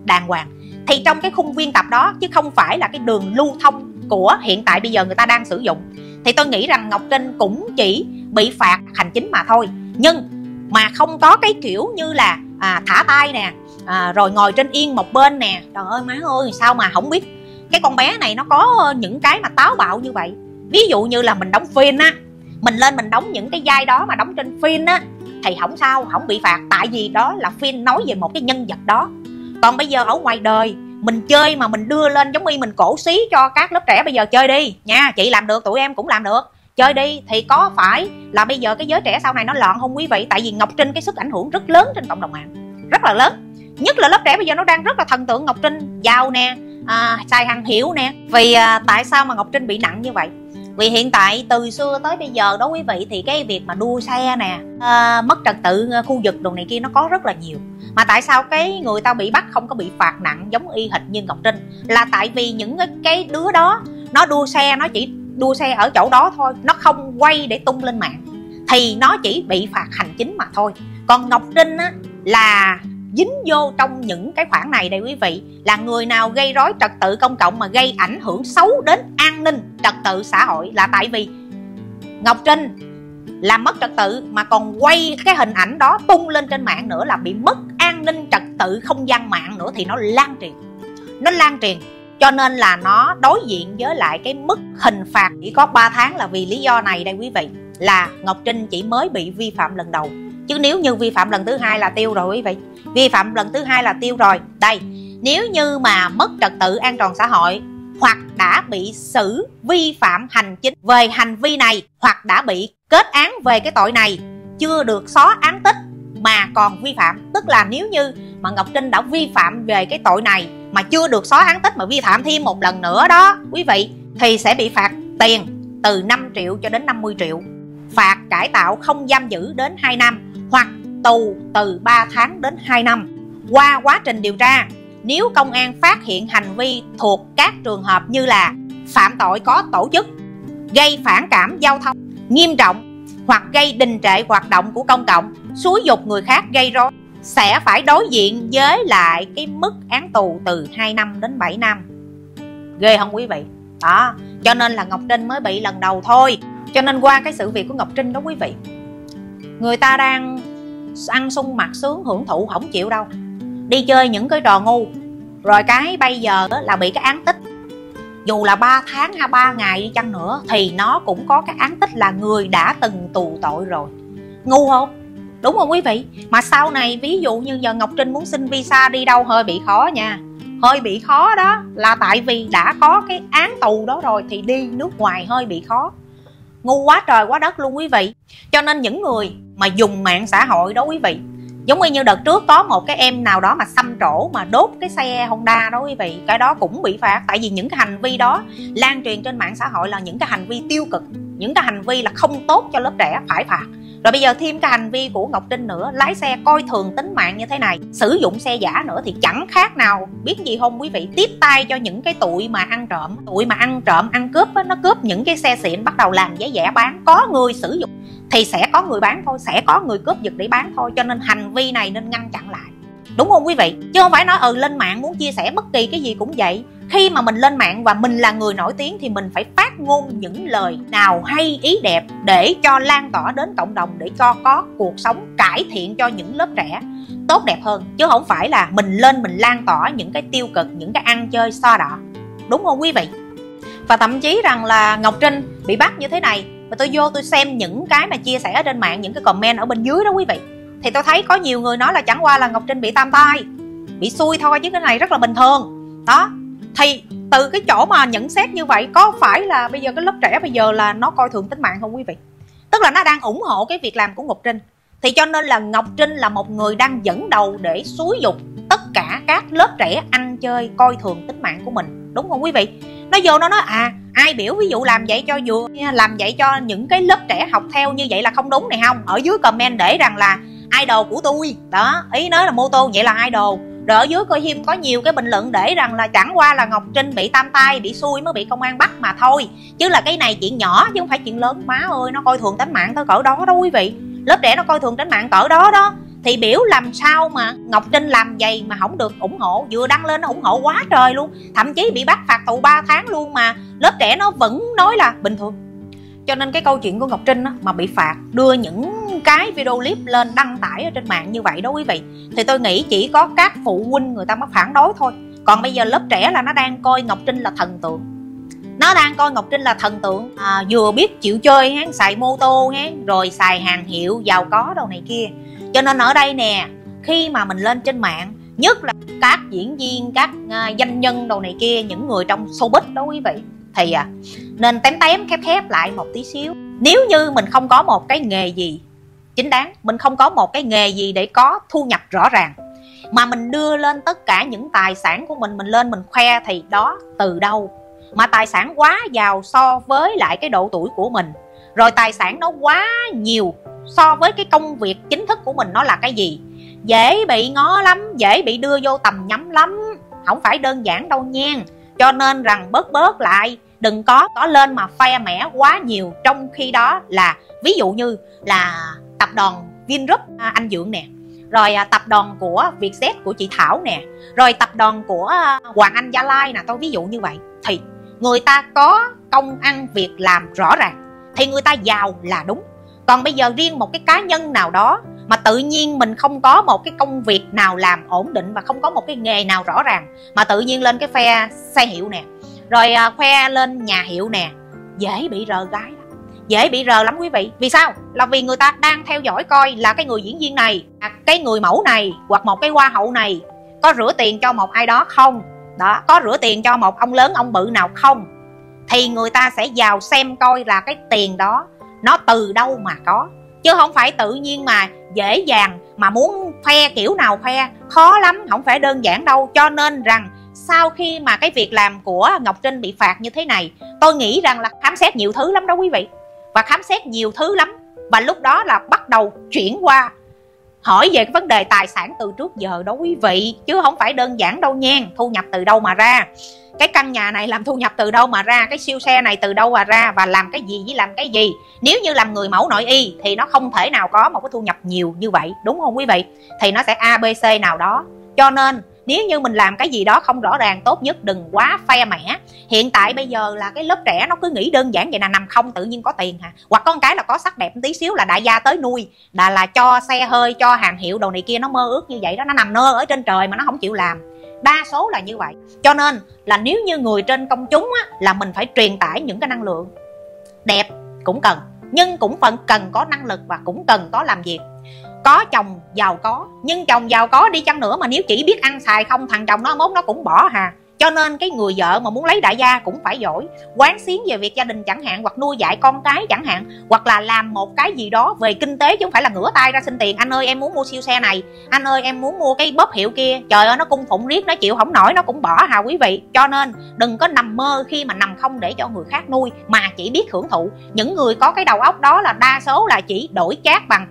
đàng hoàng. Thì trong cái khung viên tập đó, chứ không phải là cái đường lưu thông của hiện tại bây giờ người ta đang sử dụng, thì tôi nghĩ rằng Ngọc Trinh cũng chỉ bị phạt hành chính mà thôi. Nhưng mà không có cái kiểu như là à, thả tay nè, à, rồi ngồi trên yên một bên nè. Trời ơi má ơi, sao mà không biết cái con bé này nó có những cái mà táo bạo như vậy. Ví dụ như là mình đóng phim á, mình lên mình đóng những cái vai đó mà đóng trên phim á, thì không sao, không bị phạt, tại vì đó là phim nói về một cái nhân vật đó. Còn bây giờ ở ngoài đời mình chơi mà mình đưa lên giống như mình cổ xí cho các lớp trẻ bây giờ chơi đi nha, chị làm được, tụi em cũng làm được, chơi đi, thì có phải là bây giờ cái giới trẻ sau này nó loạn không quý vị? Tại vì Ngọc Trinh cái sức ảnh hưởng rất lớn trên cộng đồng mạng, rất là lớn. Nhất là lớp trẻ bây giờ nó đang rất là thần tượng Ngọc Trinh, giàu nè, à, xài hàng hiệu nè. Vì à, tại sao mà Ngọc Trinh bị nặng như vậy? Vì hiện tại từ xưa tới bây giờ đó quý vị, thì cái việc mà đua xe nè, à, mất trật tự khu vực đồ này kia nó có rất là nhiều. Mà tại sao cái người ta bị bắt không có bị phạt nặng giống y hệt như Ngọc Trinh? Là tại vì những cái, cái đứa đó nó đua xe, nó chỉ đua xe ở chỗ đó thôi, nó không quay để tung lên mạng, thì nó chỉ bị phạt hành chính mà thôi. Còn Ngọc Trinh á, là dính vô trong những cái khoản này đây quý vị, là người nào gây rối trật tự công cộng mà gây ảnh hưởng xấu đến an ninh trật tự xã hội. Là tại vì Ngọc Trinh làm mất trật tự mà còn quay cái hình ảnh đó tung lên trên mạng nữa, là bị mất an ninh trật tự không gian mạng nữa, thì nó lan truyền, nó lan truyền cho nên là nó đối diện với lại cái mức hình phạt chỉ có ba tháng. Là vì lý do này đây quý vị, là Ngọc Trinh chỉ mới bị vi phạm lần đầu, chứ nếu như vi phạm lần thứ hai là tiêu rồi quý vị. Vi phạm lần thứ hai là tiêu rồi. Đây, nếu như mà mất trật tự an toàn xã hội, hoặc đã bị xử vi phạm hành chính về hành vi này, hoặc đã bị kết án về cái tội này, chưa được xóa án tích mà còn vi phạm, tức là nếu như mà Ngọc Trinh đã vi phạm về cái tội này mà chưa được xóa án tích mà vi phạm thêm một lần nữa đó quý vị, thì sẽ bị phạt tiền từ năm triệu cho đến năm mươi triệu, phạt cải tạo không giam giữ đến hai năm, hoặc tù từ ba tháng đến hai năm. Qua quá trình điều tra, nếu công an phát hiện hành vi thuộc các trường hợp như là phạm tội có tổ chức, gây phản cảm giao thông nghiêm trọng, hoặc gây đình trệ hoạt động của công cộng, xúi giục người khác gây rối, sẽ phải đối diện với lại cái mức án tù từ hai năm đến bảy năm. Ghê không quý vị? Đó, cho nên là Ngọc Trinh mới bị lần đầu thôi. Cho nên qua cái sự việc của Ngọc Trinh đó quý vị, người ta đang ăn sung mặc sướng hưởng thụ không chịu đâu, đi chơi những cái trò ngu, rồi cái bây giờ là bị cái án tích. Dù là ba tháng hay ba ngày đi chăng nữa thì nó cũng có cái án tích là người đã từng tù tội rồi. Ngu không? Đúng không quý vị? Mà sau này ví dụ như giờ Ngọc Trinh muốn xin visa đi đâu hơi bị khó nha, hơi bị khó đó, là tại vì đã có cái án tù đó rồi thì đi nước ngoài hơi bị khó. Ngu quá trời quá đất luôn quý vị. Cho nên những người mà dùng mạng xã hội đó quý vị, giống như đợt trước có một cái em nào đó mà xăm trổ mà đốt cái xe Honda đó quý vị, cái đó cũng bị phạt. Tại vì những cái hành vi đó lan truyền trên mạng xã hội là những cái hành vi tiêu cực, những cái hành vi là không tốt cho lớp trẻ, phải phạt. Rồi bây giờ thêm cái hành vi của Ngọc Trinh nữa, lái xe coi thường tính mạng như thế này, sử dụng xe giả nữa, thì chẳng khác nào biết gì không quý vị, tiếp tay cho những cái tụi mà ăn trộm, tụi mà ăn trộm ăn cướp á, nó cướp những cái xe xịn bắt đầu làm giấy vẽ bán. Có người sử dụng thì sẽ có người bán thôi, sẽ có người cướp giật để bán thôi. Cho nên hành vi này nên ngăn chặn lại, đúng không quý vị? Chứ không phải nói ừ lên mạng muốn chia sẻ bất kỳ cái gì cũng vậy. Khi mà mình lên mạng và mình là người nổi tiếng thì mình phải phát ngôn những lời nào hay ý đẹp để cho lan tỏa đến cộng đồng, để cho có cuộc sống cải thiện cho những lớp trẻ tốt đẹp hơn. Chứ không phải là mình lên mình lan tỏa những cái tiêu cực, những cái ăn chơi so đỏ, đúng không quý vị? Và thậm chí rằng là Ngọc Trinh bị bắt như thế này, và tôi vô tôi xem những cái mà chia sẻ trên mạng, những cái comment ở bên dưới đó quý vị, thì tôi thấy có nhiều người nói là chẳng qua là Ngọc Trinh bị tam tai, bị xui thôi, chứ cái này rất là bình thường đó. Thì từ cái chỗ mà nhận xét như vậy, có phải là bây giờ cái lớp trẻ bây giờ là nó coi thường tính mạng không quý vị? Tức là nó đang ủng hộ cái việc làm của Ngọc Trinh. Thì cho nên là Ngọc Trinh là một người đang dẫn đầu để xúi giục tất cả các lớp trẻ ăn chơi coi thường tính mạng của mình, đúng không quý vị? Nó vô nó nói à ai biểu ví dụ làm vậy cho vừa làm vậy cho những cái lớp trẻ học theo như vậy là không đúng này không. Ở dưới comment để rằng là idol của tôi đó, ý nói là mô tô vậy là idol. Rồi ở dưới coi thêm có nhiều cái bình luận để rằng là chẳng qua là Ngọc Trinh bị tam tai, bị xui mới bị công an bắt mà thôi, chứ là cái này chuyện nhỏ chứ không phải chuyện lớn. Má ơi, nó coi thường tính mạng tới cỡ đó đó quý vị. Lớp trẻ nó coi thường tính mạng cỡ đó đó Thì biểu làm sao mà Ngọc Trinh làm vậy mà không được ủng hộ, vừa đăng lên nó ủng hộ quá trời luôn, thậm chí bị bắt phạt tù ba tháng luôn mà lớp trẻ nó vẫn nói là bình thường. Cho nên cái câu chuyện của Ngọc Trinh á, mà bị phạt đưa những cái video clip lên đăng tải ở trên mạng như vậy đó quý vị, thì tôi nghĩ chỉ có các phụ huynh người ta mới phản đối thôi. Còn bây giờ lớp trẻ là nó đang coi Ngọc Trinh là thần tượng, nó đang coi Ngọc Trinh là thần tượng, à, vừa biết chịu chơi hén, xài mô tô hén, rồi xài hàng hiệu, giàu có đâu này kia. Cho nên ở đây nè, khi mà mình lên trên mạng, nhất là các diễn viên, các uh, doanh nhân đồ này kia, những người trong showbiz đó quý vị, thì à, nên tém tém khép khép lại một tí xíu. Nếu như mình không có một cái nghề gì chính đáng, mình không có một cái nghề gì để có thu nhập rõ ràng, mà mình đưa lên tất cả những tài sản của mình, mình lên mình khoe, thì đó từ đâu mà tài sản quá giàu so với lại cái độ tuổi của mình, rồi tài sản nó quá nhiều so với cái công việc chính thức của mình nó là cái gì. Dễ bị ngó lắm, dễ bị đưa vô tầm nhắm lắm, không phải đơn giản đâu nha. Cho nên rằng bớt bớt lại, đừng có có lên mà khoe mẽ quá nhiều. Trong khi đó là ví dụ như là tập đoàn Vingroup anh Dượng nè, rồi tập đoàn của Vietjet của chị Thảo nè, rồi tập đoàn của Hoàng Anh Gia Lai nè, tôi ví dụ như vậy, thì người ta có công ăn việc làm rõ ràng thì người ta giàu là đúng. Còn bây giờ riêng một cái cá nhân nào đó mà tự nhiên mình không có một cái công việc nào làm ổn định và không có một cái nghề nào rõ ràng, mà tự nhiên lên cái phe xe hiệu nè, rồi khoe lên nhà hiệu nè, dễ bị rờ gái lắm, dễ bị rờ lắm quý vị. Vì sao? Là vì người ta đang theo dõi coi là cái người diễn viên này, cái người mẫu này, hoặc một cái hoa hậu này có rửa tiền cho một ai đó không, đó, có rửa tiền cho một ông lớn ông bự nào không, thì người ta sẽ vào xem coi là cái tiền đó nó từ đâu mà có, chứ không phải tự nhiên mà dễ dàng mà muốn khoe kiểu nào khoe, khó lắm, không phải đơn giản đâu. Cho nên rằng sau khi mà cái việc làm của Ngọc Trinh bị phạt như thế này, tôi nghĩ rằng là khám xét nhiều thứ lắm đó quý vị, và khám xét nhiều thứ lắm, và lúc đó là bắt đầu chuyển qua hỏi về cái vấn đề tài sản từ trước giờ đó quý vị, chứ không phải đơn giản đâu nha. Thu nhập từ đâu mà ra, cái căn nhà này làm thu nhập từ đâu mà ra, cái siêu xe này từ đâu mà ra, và làm cái gì với làm cái gì. Nếu như làm người mẫu nội y thì nó không thể nào có một cái thu nhập nhiều như vậy, đúng không quý vị, thì nó sẽ a bê xê nào đó. Cho nên nếu như mình làm cái gì đó không rõ ràng, tốt nhất đừng quá khoe mẽ. Hiện tại bây giờ là cái lớp trẻ nó cứ nghĩ đơn giản vậy, là nằm không tự nhiên có tiền hả, hoặc con cái là có sắc đẹp một tí xíu là đại gia tới nuôi, là là cho xe hơi, cho hàng hiệu đồ này kia, nó mơ ước như vậy đó, nó nằm nơ ở trên trời mà nó không chịu làm. Đa số là như vậy. Cho nên là nếu như người trên công chúng á, là mình phải truyền tải những cái năng lượng đẹp cũng cần, nhưng cũng phần cần có năng lực và cũng cần có làm việc. Có chồng giàu có, nhưng chồng giàu có đi chăng nữa mà nếu chỉ biết ăn xài không, thằng chồng nó mốt nó cũng bỏ hà. Cho nên cái người vợ mà muốn lấy đại gia cũng phải giỏi, quán xuyến về việc gia đình chẳng hạn, hoặc nuôi dạy con cái chẳng hạn, hoặc là làm một cái gì đó về kinh tế, chứ không phải là ngửa tay ra xin tiền. Anh ơi em muốn mua siêu xe này, anh ơi em muốn mua cái bóp hiệu kia, trời ơi nó cung phụng riết, nó chịu không nổi nó cũng bỏ hà quý vị. Cho nên đừng có nằm mơ khi mà nằm không để cho người khác nuôi, mà chỉ biết hưởng thụ. Những người có cái đầu óc đó là đa số là chỉ đổi chác bằng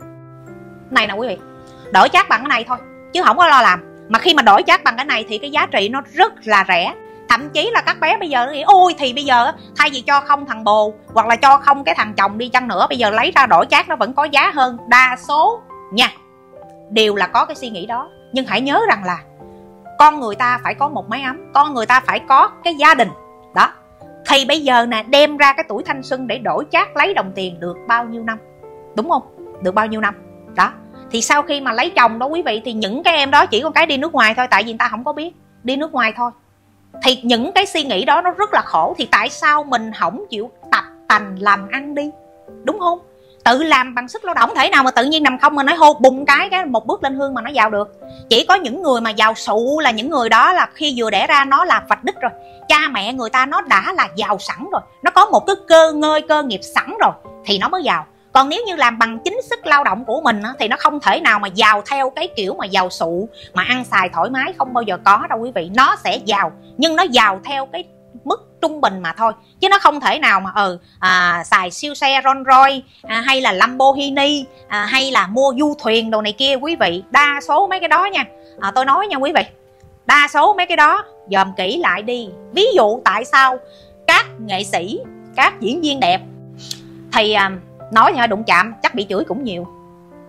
này nè quý vị, đổi chác bằng cái này thôi chứ không có lo làm. Mà khi mà đổi chác bằng cái này thì cái giá trị nó rất là rẻ. Thậm chí là các bé bây giờ nó nghĩ ôi thì bây giờ thay vì cho không thằng bồ hoặc là cho không cái thằng chồng đi chăng nữa, bây giờ lấy ra đổi chác nó vẫn có giá hơn. Đa số nha đều là có cái suy nghĩ đó. Nhưng hãy nhớ rằng là con người ta phải có một mái ấm, con người ta phải có cái gia đình đó. Thì bây giờ nè, đem ra cái tuổi thanh xuân để đổi chác lấy đồng tiền được bao nhiêu năm, đúng không? Được bao nhiêu năm đó. Thì sau khi mà lấy chồng đó quý vị, thì những cái em đó chỉ có cái đi nước ngoài thôi, tại vì người ta không có biết đi nước ngoài thôi. Thì những cái suy nghĩ đó nó rất là khổ. Thì tại sao mình không chịu tập tành làm ăn đi, đúng không? Tự làm bằng sức lao động, không thể nào mà tự nhiên nằm không mà nói hô bùng cái cái một bước lên hương mà nó giàu được. Chỉ có những người mà giàu sụ là những người đó là khi vừa đẻ ra nó là vạch đích rồi, cha mẹ người ta nó đã là giàu sẵn rồi, nó có một cái cơ ngơi cơ nghiệp sẵn rồi thì nó mới giàu. Còn nếu như làm bằng chính sức lao động của mình thì nó không thể nào mà giàu theo cái kiểu mà giàu sụ mà ăn xài thoải mái, không bao giờ có đâu quý vị. Nó sẽ giàu nhưng nó giàu theo cái mức trung bình mà thôi, chứ nó không thể nào mà ừ à, xài siêu xe Rolls Royce à, hay là Lamborghini à, hay là mua du thuyền đồ này kia quý vị. Đa số mấy cái đó nha, à, tôi nói nha quý vị, đa số mấy cái đó dòm kỹ lại đi. Ví dụ tại sao các nghệ sĩ, các diễn viên đẹp thì à, nói thì hơi đụng chạm chắc bị chửi cũng nhiều,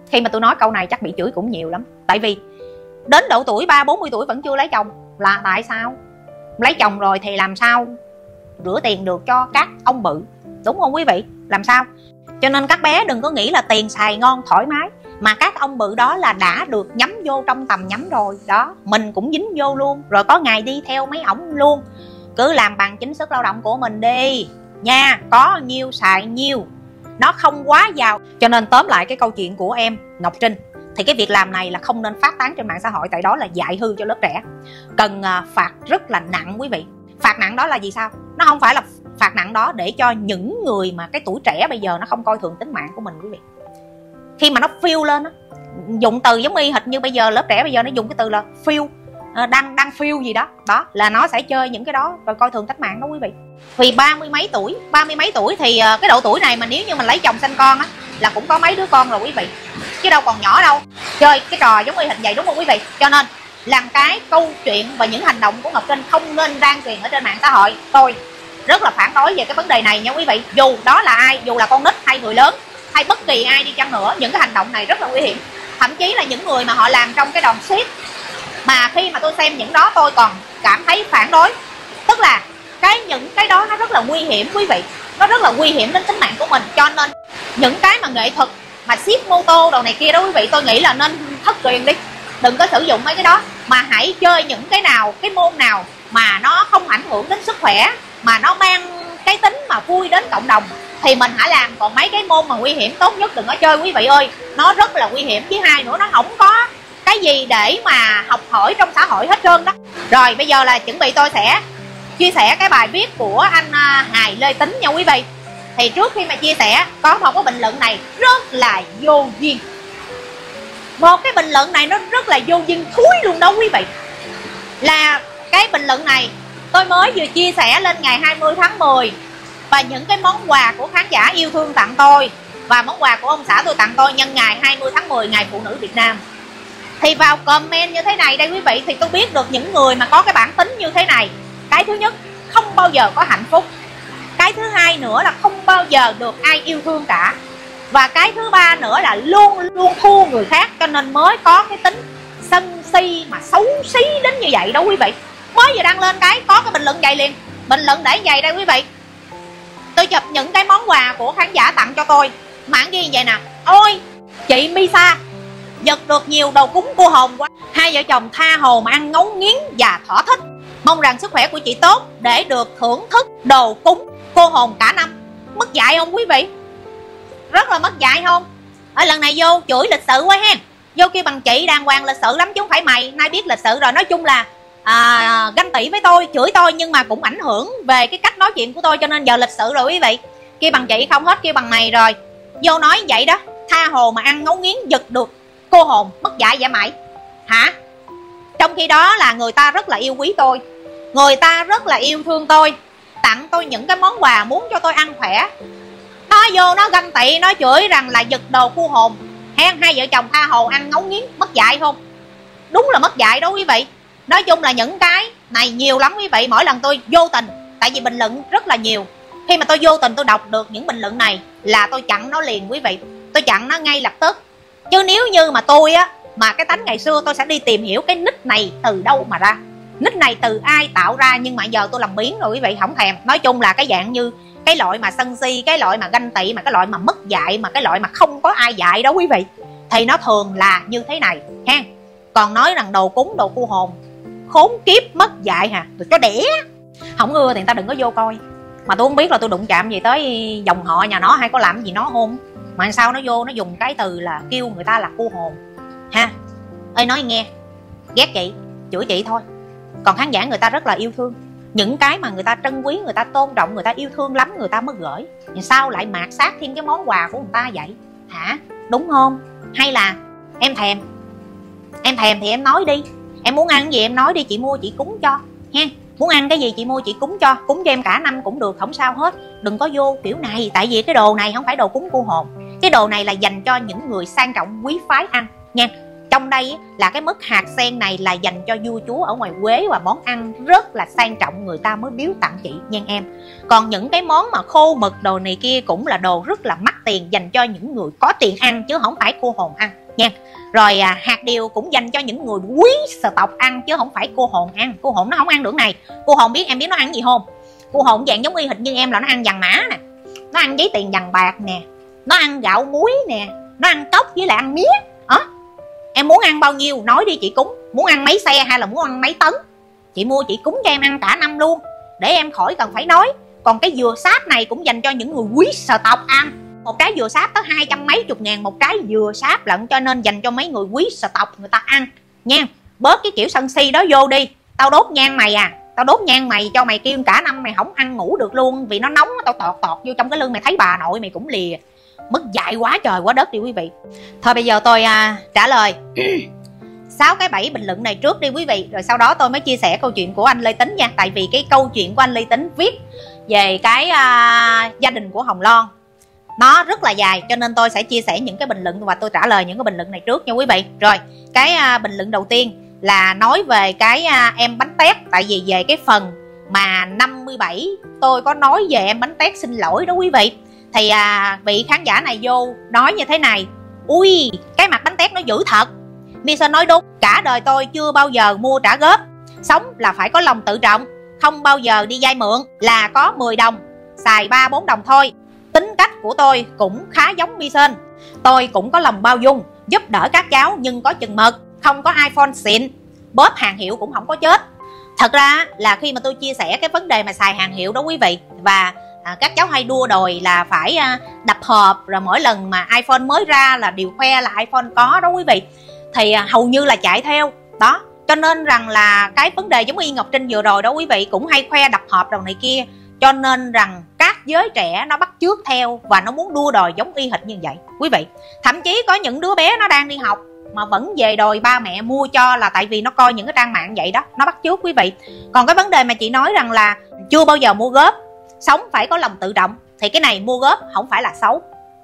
Khi mà tôi nói câu này chắc bị chửi cũng nhiều lắm. Tại vì đến độ tuổi ba bốn mươi tuổi vẫn chưa lấy chồng là tại sao? Lấy chồng rồi thì làm sao rửa tiền được cho các ông bự, đúng không quý vị? Làm sao? Cho nên các bé đừng có nghĩ là tiền xài ngon thoải mái, mà các ông bự đó là đã được nhắm vô trong tầm nhắm rồi đó. Mình cũng dính vô luôn, rồi có ngày đi theo mấy ổng luôn. Cứ làm bằng chính sức lao động của mình đi nha, có nhiêu xài nhiêu, nó không quá giàu. Cho nên tóm lại cái câu chuyện của em Ngọc Trinh, thì cái việc làm này là không nên phát tán trên mạng xã hội, tại đó là dại hư cho lớp trẻ. Cần phạt rất là nặng quý vị. Phạt nặng đó là gì sao? Nó không phải là phạt nặng đó để cho những người mà cái tuổi trẻ bây giờ nó không coi thường tính mạng của mình quý vị. Khi mà nó phiêu lên á, dùng từ giống y hệt như bây giờ lớp trẻ bây giờ nó dùng cái từ là phiêu, đang đang phiêu gì đó, đó là nó sẽ chơi những cái đó rồi coi thường tính mạng đó quý vị. Vì ba mươi mấy tuổi, ba mươi mấy tuổi thì cái độ tuổi này mà nếu như mình lấy chồng sinh con á là cũng có mấy đứa con rồi quý vị, chứ đâu còn nhỏ đâu. Chơi cái trò giống y hệt vậy, đúng không quý vị? Cho nên làm cái câu chuyện và những hành động của Ngọc Trinh không nên lan truyền ở trên mạng xã hội. Tôi rất là phản đối về cái vấn đề này nha quý vị. Dù đó là ai, dù là con nít hay người lớn hay bất kỳ ai đi chăng nữa, những cái hành động này rất là nguy hiểm. Thậm chí là những người mà họ làm trong cái đoàn ship, mà khi mà tôi xem những đó tôi còn cảm thấy phản đối. Tức là cái những cái đó nó rất là nguy hiểm quý vị, nó rất là nguy hiểm đến tính mạng của mình. Cho nên những cái mà nghệ thuật mà ship mô tô đồ này kia đó quý vị, tôi nghĩ là nên thất truyền đi, đừng có sử dụng mấy cái đó, mà hãy chơi những cái nào, cái môn nào mà nó không ảnh hưởng đến sức khỏe, mà nó mang cái tính mà vui đến cộng đồng thì mình hãy làm. Còn mấy cái môn mà nguy hiểm tốt nhất đừng có chơi quý vị ơi, nó rất là nguy hiểm. Với hai nữa, nó không có cái gì để mà học hỏi trong xã hội hết trơn đó. Rồi bây giờ là chuẩn bị tôi sẽ chia sẻ cái bài viết của anh Hài Lê Tính nha quý vị. Thì trước khi mà chia sẻ, có một cái bình luận này rất là vô duyên. Một cái bình luận này nó rất là vô duyên thúi luôn đó quý vị. Là cái bình luận này tôi mới vừa chia sẻ lên ngày hai mươi tháng mười, và những cái món quà của khán giả yêu thương tặng tôi và món quà của ông xã tôi tặng tôi nhân ngày hai mươi tháng mười, ngày phụ nữ Việt Nam. Thì vào comment như thế này đây quý vị, thì tôi biết được những người mà có cái bản tính như thế này, cái thứ nhất không bao giờ có hạnh phúc, cái thứ hai nữa là không bao giờ được ai yêu thương cả, và cái thứ ba nữa là luôn luôn thua người khác, cho nên mới có cái tính sân si mà xấu xí đến như vậy đó quý vị. Mới vừa đăng lên cái có cái bình luận vậy liền. Bình luận để vậy đây quý vị. Tôi chụp những cái món quà của khán giả tặng cho tôi, mảng ghi vậy nè: ôi chị Misa giật được nhiều đầu cúng cô hồn quá, hai vợ chồng tha hồ mà ăn ngấu nghiến và thỏa thích, mong rằng sức khỏe của chị tốt để được thưởng thức đồ cúng cô hồn cả năm. Mất dạy không quý vị? Rất là mất dạy không? Ở lần này vô chửi lịch sự quá ha, vô kêu bằng chị đàng hoàng lịch sự lắm chứ không phải mày, nay biết lịch sự rồi. Nói chung là à, ganh tị với tôi, chửi tôi, nhưng mà cũng ảnh hưởng về cái cách nói chuyện của tôi, cho nên giờ lịch sự rồi quý vị. Kêu bằng chị không hết, kêu bằng mày rồi. Vô nói vậy đó, tha hồ mà ăn ngấu nghiến giật được cô hồn, mất dạy vậy mày hả? Trong khi đó là người ta rất là yêu quý tôi, người ta rất là yêu thương tôi, tặng tôi những cái món quà muốn cho tôi ăn khỏe. Nó vô nó ganh tị, nó chửi rằng là giật đồ cô hồn hen, hai vợ chồng tha hồ ăn ngấu nghiến, mất dạy không? Đúng là mất dạy đó quý vị. Nói chung là những cái này nhiều lắm quý vị. Mỗi lần tôi vô tình, tại vì bình luận rất là nhiều, khi mà tôi vô tình tôi đọc được những bình luận này là tôi chặn nó liền quý vị. Tôi chặn nó ngay lập tức. Chứ nếu như mà tôi á, mà cái tánh ngày xưa tôi sẽ đi tìm hiểu cái nick này từ đâu mà ra, nick này từ ai tạo ra, nhưng mà giờ tôi làm biến rồi quý vị, không thèm. Nói chung là cái dạng như cái loại mà sân si, cái loại mà ganh tị, mà cái loại mà mất dạy, mà cái loại mà không có ai dạy đó quý vị, thì nó thường là như thế này ha. Còn nói rằng đồ cúng đồ cu hồn, khốn kiếp mất dạy hả, tôi cho đẻ. Không ưa thì người ta đừng có vô coi. Mà tôi không biết là tôi đụng chạm gì tới dòng họ nhà nó hay có làm gì nó không, mà sao nó vô nó dùng cái từ là kêu người ta là cu hồn ha. Ê nói nghe, ghét chị, chửi chị thôi. Còn khán giả người ta rất là yêu thương, những cái mà người ta trân quý, người ta tôn trọng, người ta yêu thương lắm người ta mới gửi. Thì sao lại mạt sát thêm cái món quà của người ta vậy hả? Đúng không? Hay là em thèm, em thèm thì em nói đi, em muốn ăn cái gì em nói đi, chị mua chị cúng cho ha. Muốn ăn cái gì chị mua chị cúng cho, cúng cho em cả năm cũng được, không sao hết. Đừng có vô kiểu này, tại vì cái đồ này không phải đồ cúng cô hồn. Cái đồ này là dành cho những người sang trọng quý phái ăn nha. Trong đây là cái mức hạt sen này là dành cho vua chúa ở ngoài Quế, và món ăn rất là sang trọng, người ta mới biếu tặng chị nha em. Còn những cái món mà khô mực đồ này kia cũng là đồ rất là mắc tiền, dành cho những người có tiền ăn chứ không phải cô hồn ăn nha. Rồi à, hạt điều cũng dành cho những người quý sở tộc ăn chứ không phải cô hồn ăn. Cô hồn nó không ăn được này. Cô hồn biết em biết nó ăn gì không? Cô hồn dạng giống y hệt như em là nó ăn vàng mã nè, nó ăn giấy tiền vàng bạc nè, nó ăn gạo muối nè, nó ăn cốc với lại ăn mía. Hả? Em muốn ăn bao nhiêu nói đi chị cúng. Muốn ăn mấy xe hay là muốn ăn mấy tấn, chị mua chị cúng cho em ăn cả năm luôn, để em khỏi cần phải nói. Còn cái dừa sáp này cũng dành cho những người quý sở tộc ăn. Một trái dừa sáp tới hai trăm mấy chục ngàn một trái dừa sáp lận, cho nên dành cho mấy người quý sở tộc người ta ăn nha. Bớt cái kiểu sân si đó vô đi. Tao đốt nhang mày à, tao đốt nhang mày cho mày kêu cả năm mày không ăn ngủ được luôn, vì nó nóng, tao tọt tọt vô trong cái lưng mày thấy bà nội mày cũng lìa. Mất dạy quá trời quá đất đi quý vị. Thôi bây giờ tôi à, trả lời sáu cái bảy bình luận này trước đi quý vị, rồi sau đó tôi mới chia sẻ câu chuyện của anh Lê Tính nha. Tại vì cái câu chuyện của anh Lê Tính viết về cái à, gia đình của Hồng Loan nó rất là dài, cho nên tôi sẽ chia sẻ những cái bình luận và tôi trả lời những cái bình luận này trước nha quý vị. Rồi cái à, bình luận đầu tiên là nói về cái à, em bánh tét. Tại vì về cái phần mà năm mươi bảy tôi có nói về em bánh tét, xin lỗi đó quý vị. Thì à, vị khán giả này vô nói như thế này: ui cái mặt bánh tét nó dữ thật. Mission nói đúng, cả đời tôi chưa bao giờ mua trả góp. Sống là phải có lòng tự trọng, không bao giờ đi vay mượn, là có mười đồng xài ba bốn đồng thôi. Tính cách của tôi cũng khá giống Mission. Tôi cũng có lòng bao dung, giúp đỡ các cháu nhưng có chừng mực, không có iPhone xịn, bóp hàng hiệu cũng không có chết. Thật ra là khi mà tôi chia sẻ cái vấn đề mà xài hàng hiệu đó quý vị, và à, các cháu hay đua đòi là phải à, đập hộp, rồi mỗi lần mà iPhone mới ra là đều khoe là iPhone có đó quý vị, thì à, hầu như là chạy theo đó. Cho nên rằng là cái vấn đề giống y Ngọc Trinh vừa rồi đó quý vị, cũng hay khoe đập hộp đầu này kia. Cho nên rằng các giới trẻ nó bắt chước theo và nó muốn đua đòi giống y hệt như vậy quý vị. Thậm chí có những đứa bé nó đang đi học mà vẫn về đòi ba mẹ mua cho, là tại vì nó coi những cái trang mạng vậy đó, nó bắt chước quý vị. Còn cái vấn đề mà chị nói rằng là chưa bao giờ mua góp, sống phải có lòng tự trọng, thì cái này mua góp không phải là xấu.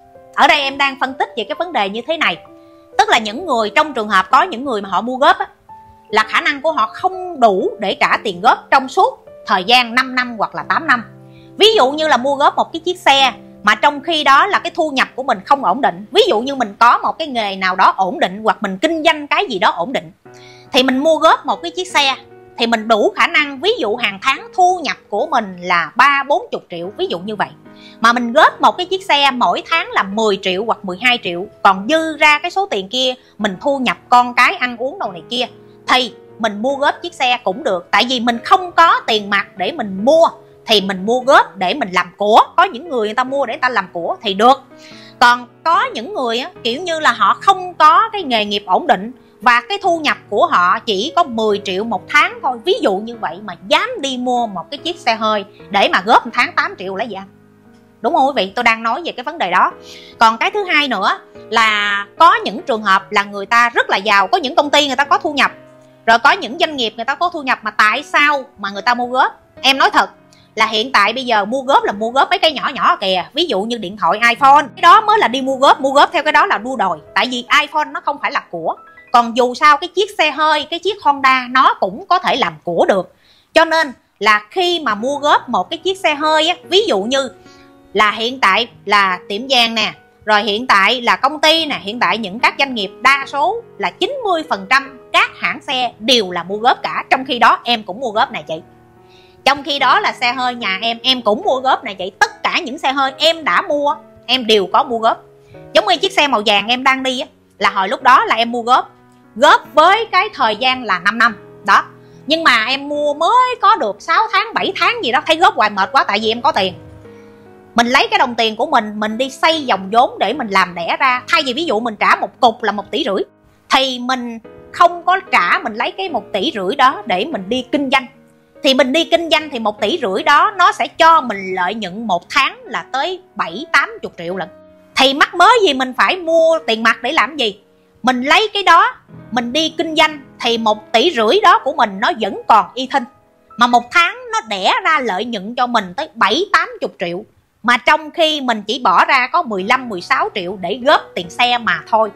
Ở đây em đang phân tích về cái vấn đề như thế này. Tức là những người, trong trường hợp có những người mà họ mua góp á, là khả năng của họ không đủ để trả tiền góp trong suốt thời gian năm năm hoặc là tám năm. Ví dụ như là mua góp một cái chiếc xe mà trong khi đó là cái thu nhập của mình không ổn định. Ví dụ như mình có một cái nghề nào đó ổn định, hoặc mình kinh doanh cái gì đó ổn định, thì mình mua góp một cái chiếc xe thì mình đủ khả năng, ví dụ hàng tháng thu nhập của mình là ba bốn chục triệu, ví dụ như vậy, mà mình góp một cái chiếc xe mỗi tháng là mười triệu hoặc mười hai triệu, còn dư ra cái số tiền kia mình thu nhập con cái ăn uống đồ này kia, thì mình mua góp chiếc xe cũng được. Tại vì mình không có tiền mặt để mình mua, thì mình mua góp để mình làm của. Có những người người ta mua để người ta làm của thì được. Còn có những người á, kiểu như là họ không có cái nghề nghiệp ổn định, và cái thu nhập của họ chỉ có mười triệu một tháng thôi, ví dụ như vậy, mà dám đi mua một cái chiếc xe hơi để mà góp một tháng tám triệu lấy gì ăn? Đúng không quý vị? Tôi đang nói về cái vấn đề đó. Còn cái thứ hai nữa là có những trường hợp là người ta rất là giàu, có những công ty người ta có thu nhập, rồi có những doanh nghiệp người ta có thu nhập, mà tại sao mà người ta mua góp? Em nói thật là hiện tại bây giờ mua góp là mua góp mấy cái nhỏ nhỏ kìa, ví dụ như điện thoại iPhone, cái đó mới là đi mua góp. Mua góp theo cái đó là đua đòi, tại vì iPhone nó không phải là của. Còn dù sao cái chiếc xe hơi, cái chiếc Honda nó cũng có thể làm của được. Cho nên là khi mà mua góp một cái chiếc xe hơi á, ví dụ như là hiện tại là tiệm vàng nè, rồi hiện tại là công ty nè, hiện tại những các doanh nghiệp đa số là chín mươi phần trăm các hãng xe đều là mua góp cả. Trong khi đó em cũng mua góp này chị. Trong khi đó là xe hơi nhà em, em cũng mua góp này chị. Tất cả những xe hơi em đã mua, em đều có mua góp. Giống như chiếc xe màu vàng em đang đi á, là hồi lúc đó là em mua góp. Góp với cái thời gian là năm năm đó. Nhưng mà em mua mới có được sáu tháng, bảy tháng gì đó, thấy góp hoài mệt quá, tại vì em có tiền. Mình lấy cái đồng tiền của mình, mình đi xây dòng vốn để mình làm đẻ ra. Thay vì ví dụ mình trả một cục là một tỷ rưỡi, thì mình không có trả, mình lấy cái một tỷ rưỡi đó để mình đi kinh doanh. Thì mình đi kinh doanh thì một tỷ rưỡi đó nó sẽ cho mình lợi nhuận một tháng là tới bảy tám chục triệu lận. Thì mắc mới gì mình phải mua tiền mặt để làm gì? Mình lấy cái đó mình đi kinh doanh thì một tỷ rưỡi đó của mình nó vẫn còn y thinh, mà một tháng nó đẻ ra lợi nhuận cho mình tới bảy tám chục triệu. Mà trong khi mình chỉ bỏ ra có mười lăm mười sáu triệu để góp tiền xe mà thôi.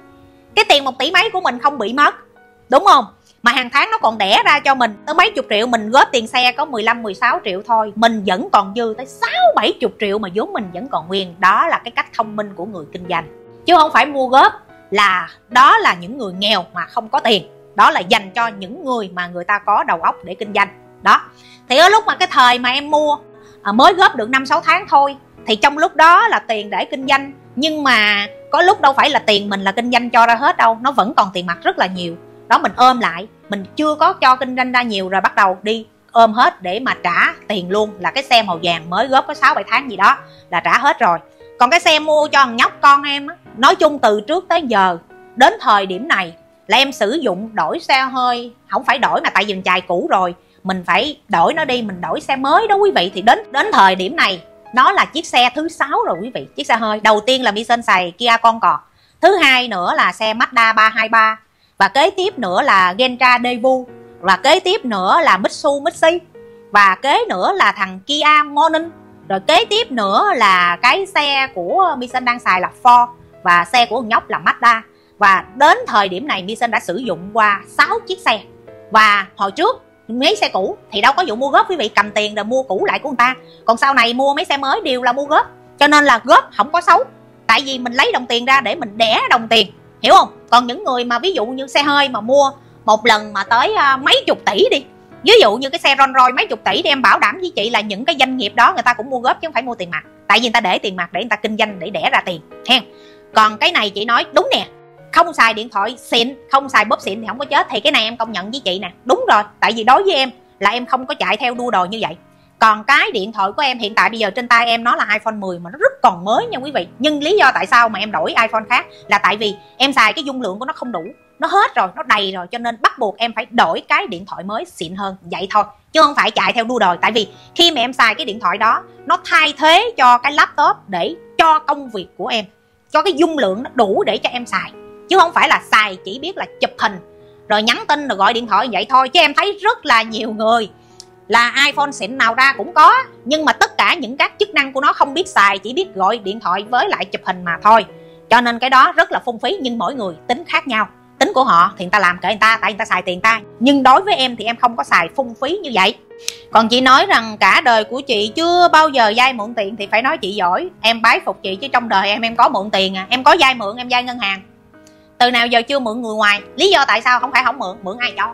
Cái tiền một tỷ mấy của mình không bị mất, đúng không? Mà hàng tháng nó còn đẻ ra cho mình tới mấy chục triệu, mình góp tiền xe có mười lăm mười sáu triệu thôi, mình vẫn còn dư tới sáu bảy chục triệu mà vốn mình vẫn còn nguyên. Đó là cái cách thông minh của người kinh doanh, chứ không phải mua góp là đó là những người nghèo mà không có tiền. Đó là dành cho những người mà người ta có đầu óc để kinh doanh. Đó, thì ở lúc mà cái thời mà em mua à, mới góp được năm sáu tháng thôi, thì trong lúc đó là tiền để kinh doanh. Nhưng mà có lúc đâu phải là tiền mình là kinh doanh cho ra hết đâu, nó vẫn còn tiền mặt rất là nhiều. Đó, mình ôm lại, mình chưa có cho kinh doanh ra nhiều rồi bắt đầu đi ôm hết để mà trả tiền luôn. Là cái xe màu vàng mới góp có sáu bảy tháng gì đó là trả hết rồi. Còn cái xe mua cho thằng nhóc con em á, nói chung từ trước tới giờ đến thời điểm này là em sử dụng đổi xe hơi, không phải đổi mà tại vì mình xài cũ rồi, mình phải đổi nó đi, mình đổi xe mới đó quý vị. Thì đến đến thời điểm này nó là chiếc xe thứ sáu rồi quý vị. Chiếc xe hơi đầu tiên là Mason xài Kia Concord, thứ hai nữa là xe Mazda ba hai ba, và kế tiếp nữa là Gentra Daewoo, và kế tiếp nữa là Mitsubishi, và kế nữa là thằng Kia Morning, rồi kế tiếp nữa là cái xe của Mason đang xài là Ford, và xe của nhóc là Mazda. Và đến thời điểm này Mason đã sử dụng qua sáu chiếc xe. Và hồi trước mấy xe cũ thì đâu có vụ mua góp quý vị, cầm tiền rồi mua cũ lại của người ta. Còn sau này mua mấy xe mới đều là mua góp. Cho nên là góp không có xấu, tại vì mình lấy đồng tiền ra để mình đẻ đồng tiền, hiểu không? Còn những người mà ví dụ như xe hơi mà mua một lần mà tới uh, mấy chục tỷ đi, ví dụ như cái xe Rolls Royce mấy chục tỷ, thì em bảo đảm với chị là những cái doanh nghiệp đó người ta cũng mua góp chứ không phải mua tiền mặt. Tại vì người ta để tiền mặt để người ta kinh doanh, để đẻ ra tiền hen. Còn cái này chị nói đúng nè, không xài điện thoại xịn, không xài bóp xịn thì không có chết. Thì cái này em công nhận với chị nè, đúng rồi. Tại vì đối với em là em không có chạy theo đua đòi như vậy. Còn cái điện thoại của em hiện tại bây giờ trên tay em nó là iPhone mười mà nó rất còn mới nha quý vị. Nhưng lý do tại sao mà em đổi iPhone khác là tại vì em xài cái dung lượng của nó không đủ, nó hết rồi, nó đầy rồi, cho nên bắt buộc em phải đổi cái điện thoại mới xịn hơn, vậy thôi, chứ không phải chạy theo đua đòi. Tại vì khi mà em xài cái điện thoại đó, nó thay thế cho cái laptop để cho công việc của em, cho cái dung lượng nó đủ để cho em xài, chứ không phải là xài chỉ biết là chụp hình rồi nhắn tin rồi gọi điện thoại vậy thôi. Chứ em thấy rất là nhiều người là iPhone xịn nào ra cũng có, nhưng mà tất cả những các chức năng của nó không biết xài, chỉ biết gọi điện thoại với lại chụp hình mà thôi. Cho nên cái đó rất là phung phí. Nhưng mỗi người tính khác nhau, tính của họ thì người ta làm kệ người ta, tại người ta xài tiền ta. Nhưng đối với em thì em không có xài phung phí như vậy. Còn chị nói rằng cả đời của chị chưa bao giờ vay mượn tiền thì phải nói chị giỏi, em bái phục chị. Chứ trong đời em em có mượn tiền à, em có vay mượn, em vay ngân hàng, từ nào giờ chưa mượn người ngoài. Lý do tại sao? Không phải không mượn, mượn ai cho?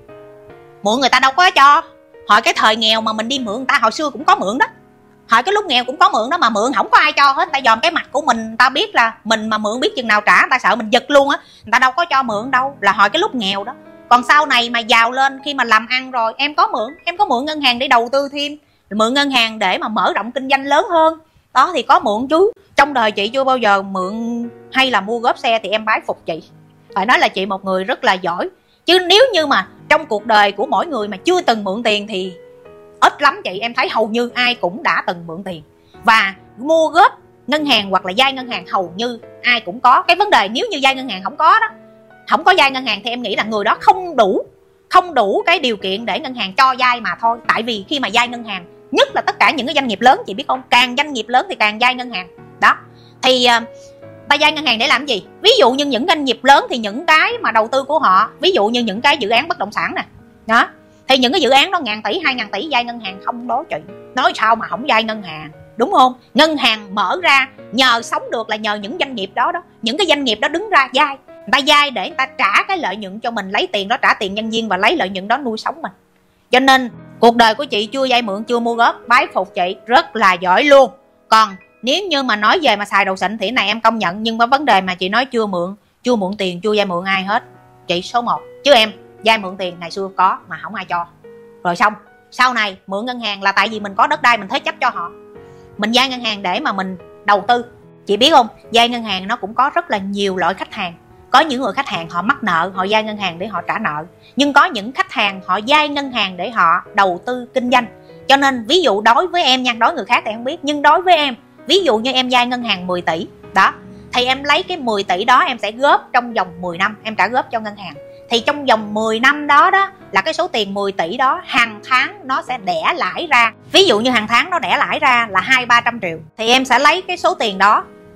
Mượn người ta đâu có cho. Hồi cái thời nghèo mà mình đi mượn người ta hồi xưa cũng có mượn đó, hồi cái lúc nghèo cũng có mượn đó, mà mượn không có ai cho hết. Ta dòm cái mặt của mình, ta biết là mình mà mượn biết chừng nào trả, ta sợ mình giật luôn á, người ta đâu có cho mượn đâu, là hồi cái lúc nghèo đó. Còn sau này mà giàu lên, khi mà làm ăn rồi, em có mượn, em có mượn ngân hàng để đầu tư thêm, mượn ngân hàng để mà mở rộng kinh doanh lớn hơn đó, thì có mượn chứ. Trong đời chị chưa bao giờ mượn hay là mua góp xe, thì em bái phục chị, phải nói là chị một người rất là giỏi. Chứ nếu như mà trong cuộc đời của mỗi người mà chưa từng mượn tiền thì ít lắm chị. Em thấy hầu như ai cũng đã từng mượn tiền, và mua góp ngân hàng hoặc là vay ngân hàng hầu như ai cũng có. Cái vấn đề nếu như vay ngân hàng không có đó, không có vay ngân hàng thì em nghĩ là người đó không đủ không đủ cái điều kiện để ngân hàng cho vay mà thôi. Tại vì khi mà vay ngân hàng, nhất là tất cả những cái doanh nghiệp lớn, chị biết không, càng doanh nghiệp lớn thì càng vay ngân hàng đó. Thì ta vay ngân hàng để làm gì? Ví dụ như những doanh nghiệp lớn thì những cái mà đầu tư của họ, ví dụ như những cái dự án bất động sản nè đó, thì những cái dự án đó ngàn tỷ hai ngàn tỷ vay ngân hàng không đó chị. Nói sao mà không vay ngân hàng, đúng không? Ngân hàng mở ra nhờ sống được là nhờ những doanh nghiệp đó đó. Những cái doanh nghiệp đó đứng ra vay, người ta vay để người ta trả cái lợi nhuận cho mình, lấy tiền đó trả tiền nhân viên và lấy lợi nhuận đó nuôi sống mình. Cho nên cuộc đời của chị chưa vay mượn, chưa mua góp, bái phục chị, rất là giỏi luôn. Còn nếu như mà nói về mà xài đồ xịn thì này em công nhận. Nhưng mà vấn đề mà chị nói chưa mượn, chưa mượn tiền, chưa vay mượn ai hết, chị số một. Chứ em vay mượn tiền ngày xưa có mà không ai cho. Rồi xong sau này mượn ngân hàng là tại vì mình có đất đai mình thế chấp cho họ, mình vay ngân hàng để mà mình đầu tư. Chị biết không, vay ngân hàng nó cũng có rất là nhiều loại khách hàng. Có những người khách hàng họ mắc nợ, họ vay ngân hàng để họ trả nợ. Nhưng có những khách hàng họ vay ngân hàng để họ đầu tư kinh doanh. Cho nên ví dụ đối với em nha, đối người khác thì không biết, nhưng đối với em, ví dụ như em vay ngân hàng mười tỷ đó, thì em lấy cái mười tỷ đó em sẽ góp trong vòng mười năm, em trả góp cho ngân hàng. Thì trong vòng mười năm đó đó là cái số tiền mười tỷ đó hàng tháng nó sẽ đẻ lãi ra. Ví dụ như hàng tháng nó đẻ lãi ra là hai ba trăm triệu, thì em sẽ lấy cái số tiền đó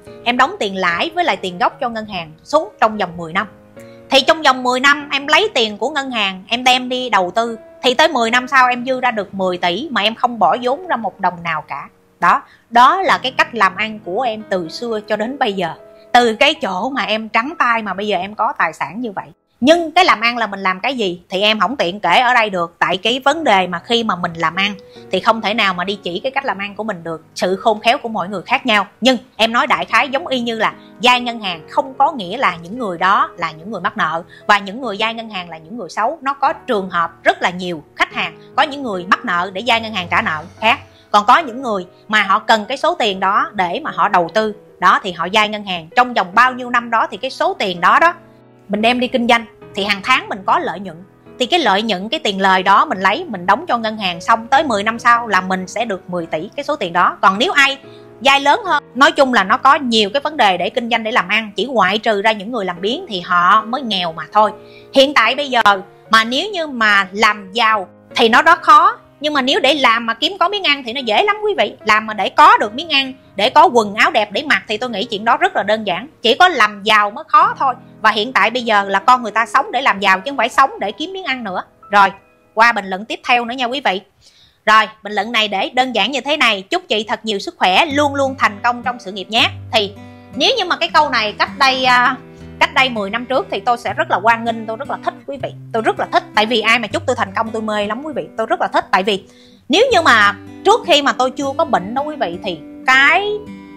em đóng tiền lãi với lại tiền gốc cho ngân hàng xuống trong vòng mười năm. Thì trong vòng mười năm em lấy tiền của ngân hàng em đem đi đầu tư, thì tới mười năm sau em dư ra được mười tỷ mà em không bỏ vốn ra một đồng nào cả. Đó, đó là cái cách làm ăn của em từ xưa cho đến bây giờ. Từ cái chỗ mà em trắng tay mà bây giờ em có tài sản như vậy. Nhưng cái làm ăn là mình làm cái gì thì em không tiện kể ở đây được. Tại cái vấn đề mà khi mà mình làm ăn thì không thể nào mà đi chỉ cái cách làm ăn của mình được. Sự khôn khéo của mỗi người khác nhau. Nhưng em nói đại khái giống y như là vay ngân hàng không có nghĩa là những người đó là những người mắc nợ, và những người vay ngân hàng là những người xấu. Nó có trường hợp rất là nhiều khách hàng, có những người mắc nợ để vay ngân hàng trả nợ khác. Còn có những người mà họ cần cái số tiền đó để mà họ đầu tư, đó thì họ vay ngân hàng. Trong vòng bao nhiêu năm đó thì cái số tiền đó đó mình đem đi kinh doanh thì hàng tháng mình có lợi nhuận. Thì cái lợi nhuận, cái tiền lời đó mình lấy mình đóng cho ngân hàng, xong tới mười năm sau là mình sẽ được mười tỷ cái số tiền đó. Còn nếu ai vay lớn hơn, nói chung là nó có nhiều cái vấn đề để kinh doanh, để làm ăn, chỉ ngoại trừ ra những người làm biếng thì họ mới nghèo mà thôi. Hiện tại bây giờ mà nếu như mà làm giàu thì nó rất khó, nhưng mà nếu để làm mà kiếm có miếng ăn thì nó dễ lắm quý vị. Làm mà để có được miếng ăn, để có quần áo đẹp để mặc thì tôi nghĩ chuyện đó rất là đơn giản. Chỉ có làm giàu mới khó thôi. Và hiện tại bây giờ là con người ta sống để làm giàu chứ không phải sống để kiếm miếng ăn nữa. Rồi, qua bình luận tiếp theo nữa nha quý vị. Rồi, bình luận này để đơn giản như thế này: chúc chị thật nhiều sức khỏe, luôn luôn thành công trong sự nghiệp nhé. Thì nếu như mà cái câu này cách đây cách đây mười năm trước thì tôi sẽ rất là hoan nghênh, tôi rất là thích quý vị. Tôi rất là thích, tại vì ai mà chúc tôi thành công tôi mê lắm quý vị. Tôi rất là thích, tại vì nếu như mà trước khi mà tôi chưa có bệnh đó quý vị, thì cái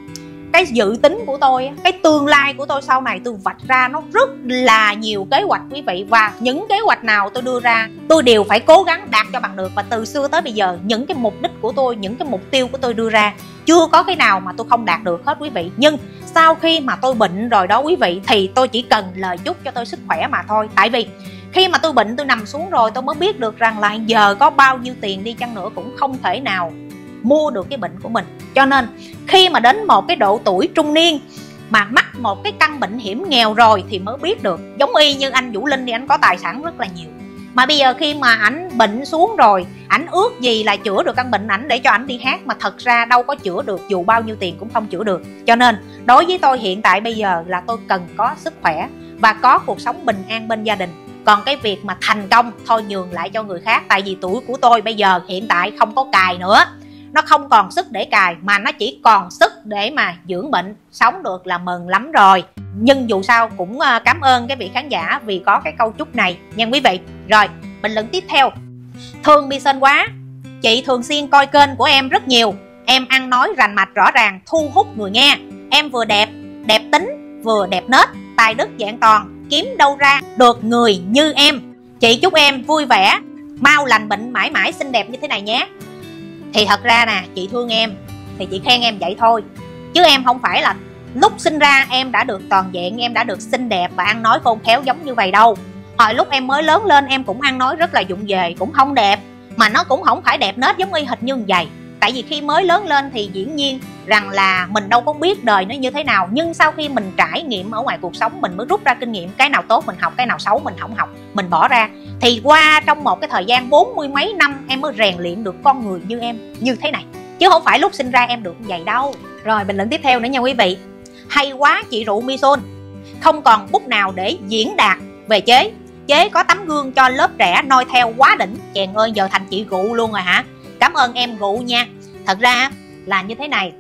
cái dự tính của tôi, cái tương lai của tôi sau này tôi vạch ra nó rất là nhiều kế hoạch quý vị. Và những kế hoạch nào tôi đưa ra tôi đều phải cố gắng đạt cho bằng được. Và từ xưa tới bây giờ những cái mục đích của tôi, những cái mục tiêu của tôi đưa ra chưa có cái nào mà tôi không đạt được hết quý vị. Nhưng sau khi mà tôi bệnh rồi đó quý vị, thì tôi chỉ cần lời chúc cho tôi sức khỏe mà thôi. Tại vì khi mà tôi bệnh, tôi nằm xuống rồi tôi mới biết được rằng là giờ có bao nhiêu tiền đi chăng nữa cũng không thể nào mua được cái bệnh của mình. Cho nên khi mà đến một cái độ tuổi trung niên mà mắc một cái căn bệnh hiểm nghèo rồi thì mới biết được. Giống y như anh Vũ Linh thì anh có tài sản rất là nhiều, mà bây giờ khi mà ảnh bệnh xuống rồi, ảnh ước gì là chữa được căn bệnh ảnh để cho ảnh đi hát, mà thật ra đâu có chữa được, dù bao nhiêu tiền cũng không chữa được. Cho nên đối với tôi hiện tại bây giờ là tôi cần có sức khỏe và có cuộc sống bình an bên gia đình. Còn cái việc mà thành công thôi nhường lại cho người khác. Tại vì tuổi của tôi bây giờ hiện tại không có cài nữa, nó không còn sức để cài mà nó chỉ còn sức để mà dưỡng bệnh, sống được là mừng lắm rồi. Nhưng dù sao cũng cảm ơn cái vị khán giả vì có cái câu chúc này nha quý vị. Rồi, bình luận tiếp theo: thương Bison quá, chị thường xuyên coi kênh của em rất nhiều. Em ăn nói rành mạch rõ ràng, thu hút người nghe. Em vừa đẹp, đẹp tính, vừa đẹp nết, tài đức vẹn toàn, kiếm đâu ra được người như em. Chị chúc em vui vẻ, mau lành bệnh, mãi mãi xinh đẹp như thế này nhé. Thì thật ra nè, chị thương em thì chị khen em vậy thôi, chứ em không phải là lúc sinh ra em đã được toàn vẹn, em đã được xinh đẹp và ăn nói khôn khéo giống như vậy đâu. Hồi lúc em mới lớn lên em cũng ăn nói rất là vụng về, cũng không đẹp, mà nó cũng không phải đẹp nết giống y hệt như vậy. Tại vì khi mới lớn lên thì dĩ nhiên rằng là mình đâu có biết đời nó như thế nào. Nhưng sau khi mình trải nghiệm ở ngoài cuộc sống, mình mới rút ra kinh nghiệm. Cái nào tốt mình học, cái nào xấu mình không học, mình bỏ ra. Thì qua trong một cái thời gian bốn mươi mấy năm em mới rèn luyện được con người như em như thế này, chứ không phải lúc sinh ra em được như vậy đâu. Rồi bình luận tiếp theo nữa nha quý vị: hay quá chị Rượu Bison, không còn bút nào để diễn đạt về chế. Chế có tấm gương cho lớp trẻ noi theo quá đỉnh. Chèn ơi, giờ thành chị Rượu luôn rồi hả? Cảm ơn em Rượu nha. Thật ra là như thế này,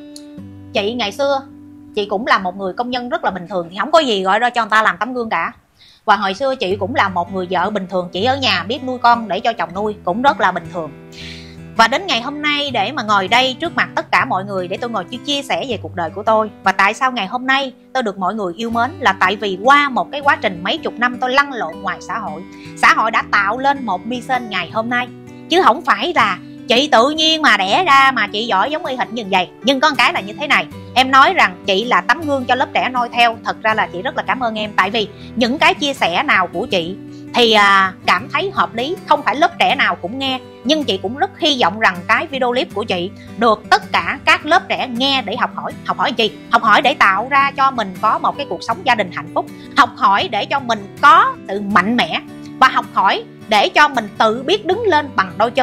chị ngày xưa chị cũng là một người công nhân rất là bình thường, thì không có gì gọi ra cho người ta làm tấm gương cả. Và hồi xưa chị cũng là một người vợ bình thường, chị ở nhà biết nuôi con để cho chồng nuôi, cũng rất là bình thường. Và đến ngày hôm nay để mà ngồi đây trước mặt tất cả mọi người để tôi ngồi chia sẻ về cuộc đời của tôi. Và tại sao ngày hôm nay tôi được mọi người yêu mến, là tại vì qua một cái quá trình mấy chục năm tôi lăn lộn ngoài xã hội. Xã hội đã tạo lên một Bison ngày hôm nay, chứ không phải là chị tự nhiên mà đẻ ra mà chị giỏi giống y hệt như vậy. Nhưng có một cái là như thế này, em nói rằng chị là tấm gương cho lớp trẻ noi theo. Thật ra là chị rất là cảm ơn em, tại vì những cái chia sẻ nào của chị thì à, cảm thấy hợp lý, không phải lớp trẻ nào cũng nghe. Nhưng chị cũng rất hy vọng rằng cái video clip của chị được tất cả các lớp trẻ nghe để học hỏi. Học hỏi gì? Học hỏi để tạo ra cho mình có một cái cuộc sống gia đình hạnh phúc. Học hỏi để cho mình có sự mạnh mẽ. Và học hỏi để cho mình tự biết đứng lên bằng đôi chân.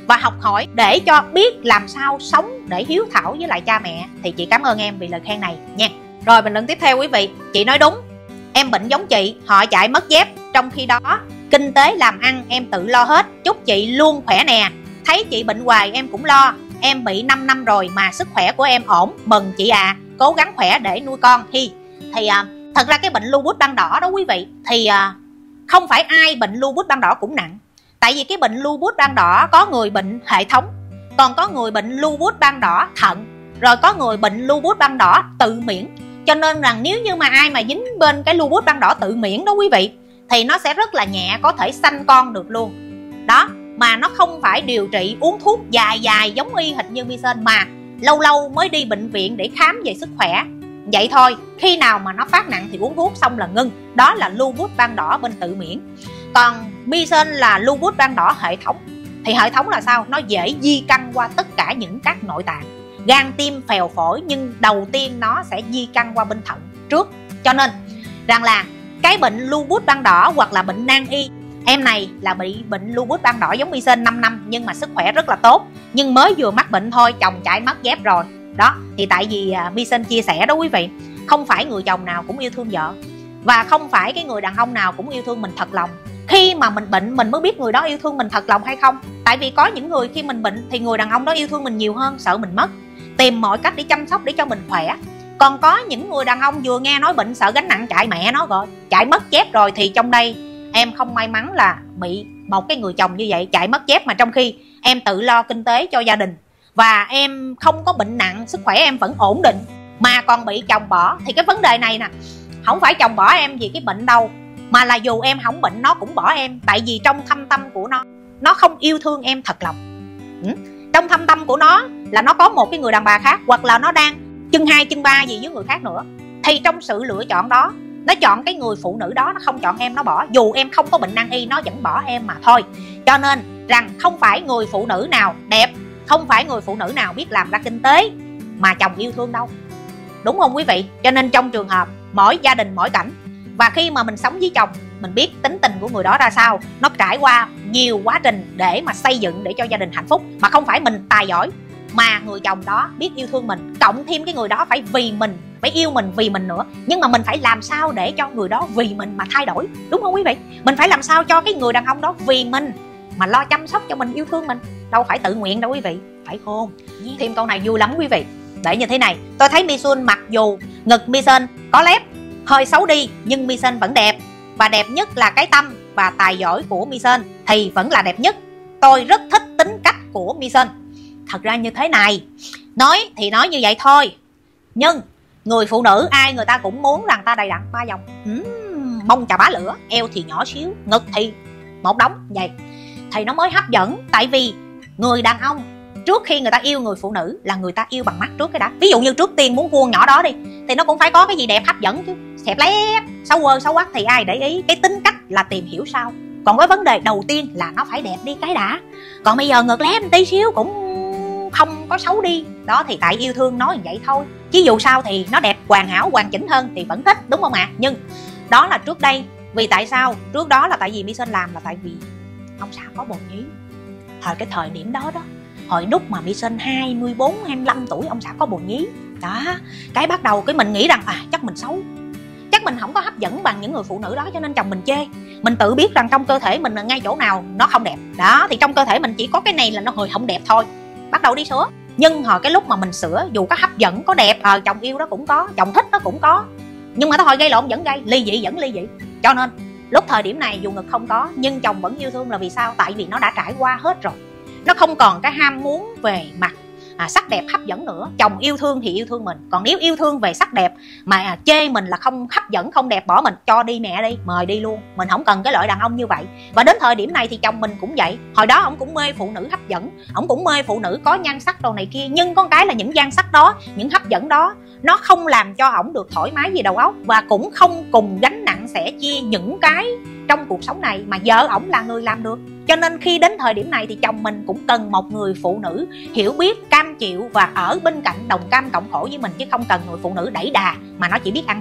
và học hỏi để cho biết làm sao sống để hiếu thảo với lại cha mẹ, thì chị cảm ơn em vì lời khen này nha. Rồi bình luận tiếp theo quý vị. Chị nói đúng, em bệnh giống chị, họ chạy mất dép, trong khi đó kinh tế làm ăn em tự lo hết. Chúc chị luôn khỏe nè. Thấy chị bệnh hoài em cũng lo. Em bị năm năm rồi mà sức khỏe của em ổn. Mừng chị à, cố gắng khỏe để nuôi con. Hi. Thì à, thật ra cái bệnh lupus ban đỏ đó quý vị, thì à, không phải ai bệnh lupus ban đỏ cũng nặng. Tại vì cái bệnh lupus ban đỏ có người bệnh hệ thống, còn có người bệnh lupus ban đỏ thận, rồi có người bệnh lupus ban đỏ tự miễn. Cho nên rằng nếu như mà ai mà dính bên cái lupus ban đỏ tự miễn đó quý vị, thì nó sẽ rất là nhẹ, có thể sanh con được luôn. Đó, mà nó không phải điều trị uống thuốc dài dài giống y hệt như Mi-sên, mà lâu lâu mới đi bệnh viện để khám về sức khỏe. Vậy thôi, khi nào mà nó phát nặng thì uống thuốc xong là ngưng. Đó là lupus ban đỏ bên tự miễn. Còn Mi-sên là lupus ban đỏ hệ thống. Thì hệ thống là sao? Nó dễ di căn qua tất cả những các nội tạng, gan, tim, phèo, phổi, nhưng đầu tiên nó sẽ di căn qua bên thận trước. Cho nên rằng là cái bệnh lupus ban đỏ hoặc là bệnh nan y, em này là bị bệnh lupus ban đỏ giống Mi-sên năm năm nhưng mà sức khỏe rất là tốt, nhưng mới vừa mắc bệnh thôi chồng chạy mất dép rồi. Đó, thì tại vì uh, Mi-sên chia sẻ đó quý vị, không phải người chồng nào cũng yêu thương vợ, và không phải cái người đàn ông nào cũng yêu thương mình thật lòng. Khi mà mình bệnh mình mới biết người đó yêu thương mình thật lòng hay không. Tại vì có những người khi mình bệnh thì người đàn ông đó yêu thương mình nhiều hơn, sợ mình mất, tìm mọi cách để chăm sóc để cho mình khỏe. Còn có những người đàn ông vừa nghe nói bệnh sợ gánh nặng chạy mẹ nó rồi, chạy mất dép rồi. Thì trong đây em không may mắn là bị một cái người chồng như vậy, chạy mất dép mà trong khi em tự lo kinh tế cho gia đình và em không có bệnh nặng, sức khỏe em vẫn ổn định, mà còn bị chồng bỏ. Thì cái vấn đề này nè, không phải chồng bỏ em vì cái bệnh đâu, mà là dù em không bệnh nó cũng bỏ em. Tại vì trong thâm tâm của nó, nó không yêu thương em thật lòng. ừ? Trong thâm tâm của nó là nó có một cái người đàn bà khác, hoặc là nó đang chân hai chân ba gì với người khác nữa. Thì trong sự lựa chọn đó, nó chọn cái người phụ nữ đó, nó không chọn em, nó bỏ. Dù em không có bệnh nan y, nó vẫn bỏ em mà thôi. Cho nên rằng không phải người phụ nữ nào đẹp, không phải người phụ nữ nào biết làm ra kinh tế mà chồng yêu thương đâu. Đúng không quý vị? Cho nên trong trường hợp mỗi gia đình mỗi cảnh, và khi mà mình sống với chồng, mình biết tính tình của người đó ra sao. Nó trải qua nhiều quá trình để mà xây dựng để cho gia đình hạnh phúc, mà không phải mình tài giỏi, mà người chồng đó biết yêu thương mình, cộng thêm cái người đó phải vì mình, phải yêu mình vì mình nữa. Nhưng mà mình phải làm sao để cho người đó vì mình mà thay đổi, đúng không quý vị? Mình phải làm sao cho cái người đàn ông đó vì mình mà lo chăm sóc cho mình, yêu thương mình, đâu phải tự nguyện đâu quý vị, phải khôn. Thêm câu này vui lắm quý vị. Để như thế này, tôi thấy Mi-sên mặc dù ngực Mi-sên có lép, hơi xấu đi, nhưng Mi-sên vẫn đẹp. Và đẹp nhất là cái tâm và tài giỏi của Mi-sên thì vẫn là đẹp nhất. Tôi rất thích tính cách của Mi-sên. Thật ra như thế này, nói thì nói như vậy thôi, nhưng người phụ nữ ai người ta cũng muốn rằng ta đầy đặn ba vòng, uhm, mông chà bá lửa, eo thì nhỏ xíu, ngực thì một đống vậy thì nó mới hấp dẫn. Tại vì người đàn ông trước khi người ta yêu người phụ nữ là người ta yêu bằng mắt trước cái đã. Ví dụ như trước tiên muốn vuông nhỏ đó đi, thì nó cũng phải có cái gì đẹp hấp dẫn chứ. Xẹp lép, xấu quơ xấu quắc thì ai để ý. Cái tính cách là tìm hiểu sau. Còn cái vấn đề đầu tiên là nó phải đẹp đi cái đã. Còn bây giờ ngược lép tí xíu cũng không có xấu đi. Đó thì tại yêu thương nói như vậy thôi. Chứ dù sao thì nó đẹp hoàn hảo hoàn chỉnh hơn thì vẫn thích, đúng không ạ? À? Nhưng đó là trước đây. Vì tại sao? Trước đó là tại vì Mi-sên làm là tại vì ông xã có bồ nhí. Thời cái thời điểm đó đó, hồi lúc mà Mi-sên hai mươi bốn, hai mươi lăm tuổi ông xã có bồ nhí. Đó, cái bắt đầu cái mình nghĩ rằng à chắc mình xấu, chắc mình không có hấp dẫn bằng những người phụ nữ đó, cho nên chồng mình chê. Mình tự biết rằng trong cơ thể mình là ngay chỗ nào nó không đẹp. Đó, thì trong cơ thể mình chỉ có cái này là nó hơi không đẹp thôi. Bắt đầu đi sửa. Nhưng hồi cái lúc mà mình sửa, dù có hấp dẫn, có đẹp, à, chồng yêu đó cũng có, chồng thích nó cũng có, nhưng mà thôi gây lộn vẫn gây, ly dị vẫn ly dị. Cho nên lúc thời điểm này dù ngực không có nhưng chồng vẫn yêu thương là vì sao? Tại vì nó đã trải qua hết rồi. Nó không còn cái ham muốn về mặt à, sắc đẹp hấp dẫn nữa. Chồng yêu thương thì yêu thương mình. Còn nếu yêu thương về sắc đẹp mà à, chê mình là không hấp dẫn, không đẹp, bỏ mình, cho đi mẹ đi, mời đi luôn. Mình không cần cái loại đàn ông như vậy. Và đến thời điểm này thì chồng mình cũng vậy. Hồi đó ông cũng mê phụ nữ hấp dẫn, ông cũng mê phụ nữ có nhan sắc đồ này kia. Nhưng con cái là những nhan sắc đó, những hấp dẫn đó, nó không làm cho ổng được thoải mái về đầu óc, và cũng không cùng gánh nặng sẻ chia những cái trong cuộc sống này, mà vợ ổng là người làm được. Cho nên khi đến thời điểm này thì chồng mình cũng cần một người phụ nữ hiểu biết, cam chịu và ở bên cạnh đồng cam cộng khổ với mình, chứ không cần người phụ nữ đẩy đà mà nó chỉ biết ăn xài.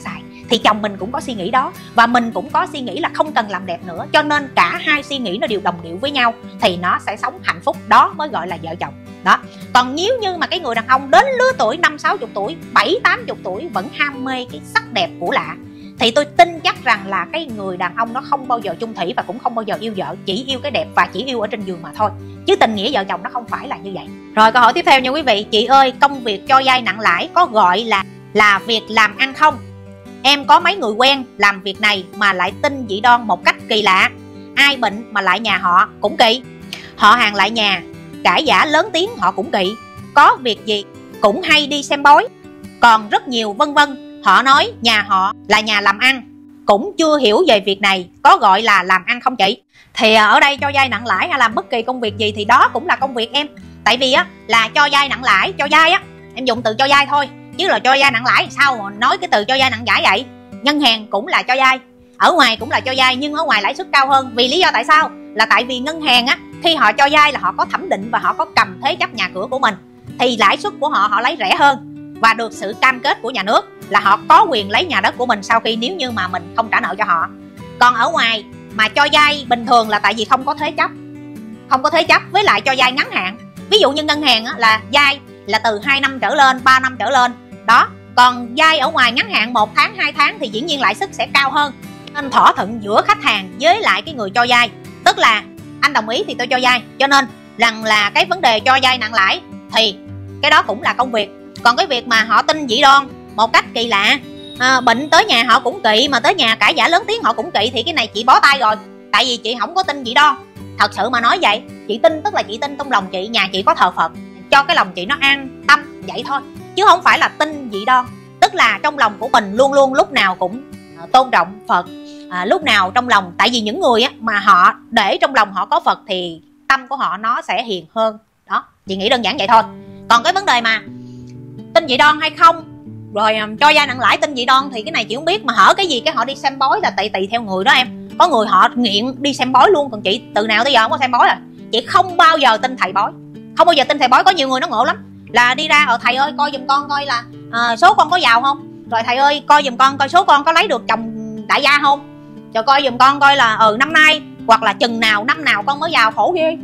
thì chồng mình cũng có suy nghĩ đó, và mình cũng có suy nghĩ là không cần làm đẹp nữa. Cho nên cả hai suy nghĩ nó đều đồng điệu với nhau thì nó sẽ sống hạnh phúc, đó mới gọi là vợ chồng đó. Còn nếu như mà cái người đàn ông đến lứa tuổi năm sáu chục tuổi, bảy tám chục tuổi vẫn ham mê cái sắc đẹp của lạ, thì tôi tin chắc rằng là cái người đàn ông đó không bao giờ chung thủy và cũng không bao giờ yêu vợ, chỉ yêu cái đẹp và chỉ yêu ở trên giường mà thôi, chứ tình nghĩa vợ chồng nó không phải là như vậy. Rồi câu hỏi tiếp theo nha quý vị. Chị ơi, công việc cho vay nặng lãi có gọi là là việc làm ăn không? Em có mấy người quen làm việc này mà lại tin dị đoan một cách kỳ lạ. Ai bệnh mà lại nhà họ cũng kỵ, họ hàng lại nhà, cãi giả lớn tiếng họ cũng kỵ, có việc gì cũng hay đi xem bói, còn rất nhiều vân vân. Họ nói nhà họ là nhà làm ăn, cũng chưa hiểu về việc này, có gọi là làm ăn không chị? Thì ở đây cho vay nặng lãi hay làm bất kỳ công việc gì thì đó cũng là công việc em. Tại vì á là cho vay nặng lãi, cho vay á em dùng từ cho vay thôi, chứ là cho vay nặng lãi sao mà nói cái từ cho vay nặng lãi vậy? Ngân hàng cũng là cho vay, ở ngoài cũng là cho vay, nhưng ở ngoài lãi suất cao hơn. Vì lý do tại sao? Là tại vì ngân hàng á khi họ cho vay là họ có thẩm định và họ có cầm thế chấp nhà cửa của mình, thì lãi suất của họ họ lấy rẻ hơn và được sự cam kết của nhà nước là họ có quyền lấy nhà đất của mình sau khi nếu như mà mình không trả nợ cho họ. Còn ở ngoài mà cho vay bình thường là tại vì không có thế chấp, không có thế chấp với lại cho vay ngắn hạn. Ví dụ như ngân hàng á, là vay là từ hai năm trở lên, ba năm trở lên đó. Còn vay ở ngoài ngắn hạn một tháng, hai tháng thì dĩ nhiên lãi suất sẽ cao hơn. Nên thỏa thuận giữa khách hàng với lại cái người cho vay, tức là anh đồng ý thì tôi cho vay, cho nên rằng là cái vấn đề cho vay nặng lãi thì cái đó cũng là công việc. Còn cái việc mà họ tin dị đoan một cách kỳ lạ, à, bệnh tới nhà họ cũng kỵ, mà tới nhà cãi giả lớn tiếng họ cũng kỵ, thì cái này chị bó tay rồi. Tại vì chị không có tin dị đoan. Thật sự mà nói vậy, chị tin tức là chị tin trong lòng chị, nhà chị có thờ Phật, cho cái lòng chị nó an tâm vậy thôi, chứ không phải là tin dị đoan. Tức là trong lòng của mình luôn luôn lúc nào cũng tôn trọng Phật, à, lúc nào trong lòng, tại vì những người á, mà họ để trong lòng họ có Phật thì tâm của họ nó sẽ hiền hơn đó. Chị nghĩ đơn giản vậy thôi. Còn cái vấn đề mà tin dị đoan hay không, rồi cho vay nặng lãi tin dị đoan thì cái này chị không biết. Mà hở cái gì cái họ đi xem bói là tùy tùy theo người đó em. Có người họ nghiện đi xem bói luôn, còn chị từ nào tới giờ không có xem bói rồi. Chị không bao giờ tin thầy bói, không bao giờ tin thầy bói. Có nhiều người nó ngộ lắm, là đi ra ờ thầy ơi coi giùm con coi là à, số con có giàu không, rồi thầy ơi coi giùm con coi số con có lấy được chồng đại gia không, rồi coi giùm con coi là ừ năm nay hoặc là chừng nào năm nào con mới giàu. Khổ ghê,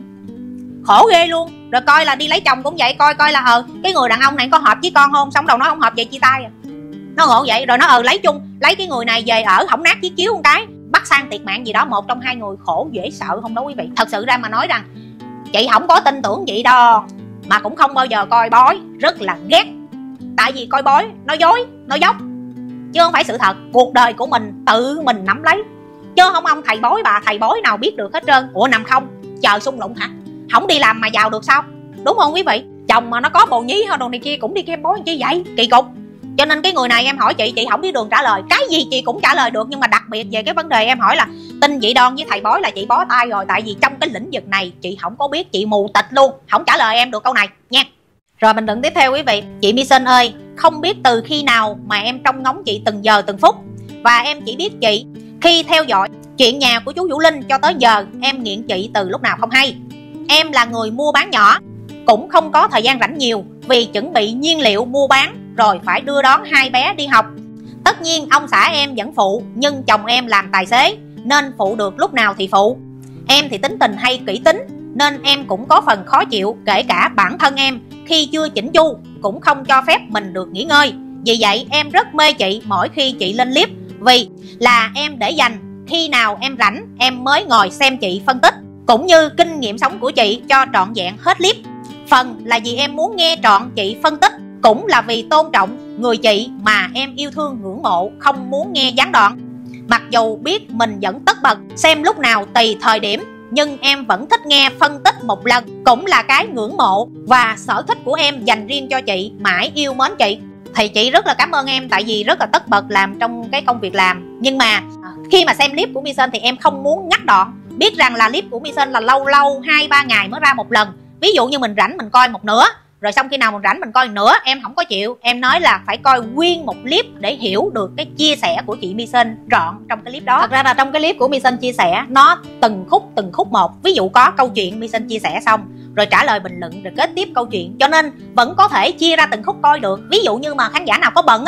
khổ ghê luôn. Rồi coi là đi lấy chồng cũng vậy, coi coi là ờ cái người đàn ông này có hợp với con không, xong đầu nó không hợp vậy chia tay à. Nó ngộ vậy. Rồi nó ờ lấy chung, lấy cái người này về ở hỏng nát chiếc chiếu một cái, bắt sang tiệt mạng gì đó, một trong hai người. Khổ dễ sợ không đó quý vị. Thật sự ra mà nói rằng chị không có tin tưởng vậy đâu, mà cũng không bao giờ coi bói, rất là ghét. Tại vì coi bói nó dối, nó dốc, chứ không phải sự thật. Cuộc đời của mình tự mình nắm lấy, chứ không ông thầy bói bà thầy bói nào biết được hết trơn. Ủa nằm không chờ sung lụng hả? Không đi làm mà giàu được sao, đúng không quý vị? Chồng mà nó có bồ nhí hay đồ này kia cũng đi kem bói chi vậy, kỳ cục. Cho nên cái người này em hỏi chị, chị không biết đường trả lời. Cái gì chị cũng trả lời được, nhưng mà đặc biệt về cái vấn đề em hỏi là tin dị đoan với thầy bói là chị bó tay rồi. Tại vì trong cái lĩnh vực này chị không có biết, chị mù tịt luôn, không trả lời em được câu này nha. Rồi bình luận tiếp theo quý vị. Chị Mission ơi, không biết từ khi nào mà em trông ngóng chị từng giờ từng phút, và em chỉ biết chị khi theo dõi chuyện nhà của chú Vũ Linh cho tới giờ. Em nghiện chị từ lúc nào không hay. Em là người mua bán nhỏ, cũng không có thời gian rảnh nhiều vì chuẩn bị nhiên liệu mua bán, rồi phải đưa đón hai bé đi học. Tất nhiên ông xã em vẫn phụ, nhưng chồng em làm tài xế nên phụ được lúc nào thì phụ. Em thì tính tình hay kỹ tính nên em cũng có phần khó chịu. Kể cả bản thân em khi chưa chỉnh chu cũng không cho phép mình được nghỉ ngơi. Vì vậy em rất mê chị mỗi khi chị lên clip, vì là em để dành khi nào em rảnh em mới ngồi xem chị phân tích, cũng như kinh nghiệm sống của chị cho trọn vẹn hết clip. Phần là vì em muốn nghe trọn chị phân tích, cũng là vì tôn trọng người chị mà em yêu thương ngưỡng mộ, không muốn nghe gián đoạn. Mặc dù biết mình vẫn tất bật xem lúc nào tùy thời điểm, nhưng em vẫn thích nghe phân tích một lần. Cũng là cái ngưỡng mộ và sở thích của em dành riêng cho chị, mãi yêu mến chị. Thì chị rất là cảm ơn em, tại vì rất là tất bật làm trong cái công việc làm. Nhưng mà khi mà xem clip của Mission thì em không muốn ngắt đoạn. Biết rằng là clip của Mission là lâu lâu hai ba ngày mới ra một lần. Ví dụ như mình rảnh mình coi một nửa, rồi xong khi nào mình rảnh mình coi nữa, em không có chịu. Em nói là phải coi nguyên một clip để hiểu được cái chia sẻ của chị Mission trọn trong cái clip đó. Thật ra là trong cái clip của Mission chia sẻ nó từng khúc từng khúc một. Ví dụ có câu chuyện Mission chia sẻ xong rồi trả lời bình luận rồi kết tiếp câu chuyện, cho nên vẫn có thể chia ra từng khúc coi được. Ví dụ như mà khán giả nào có bận á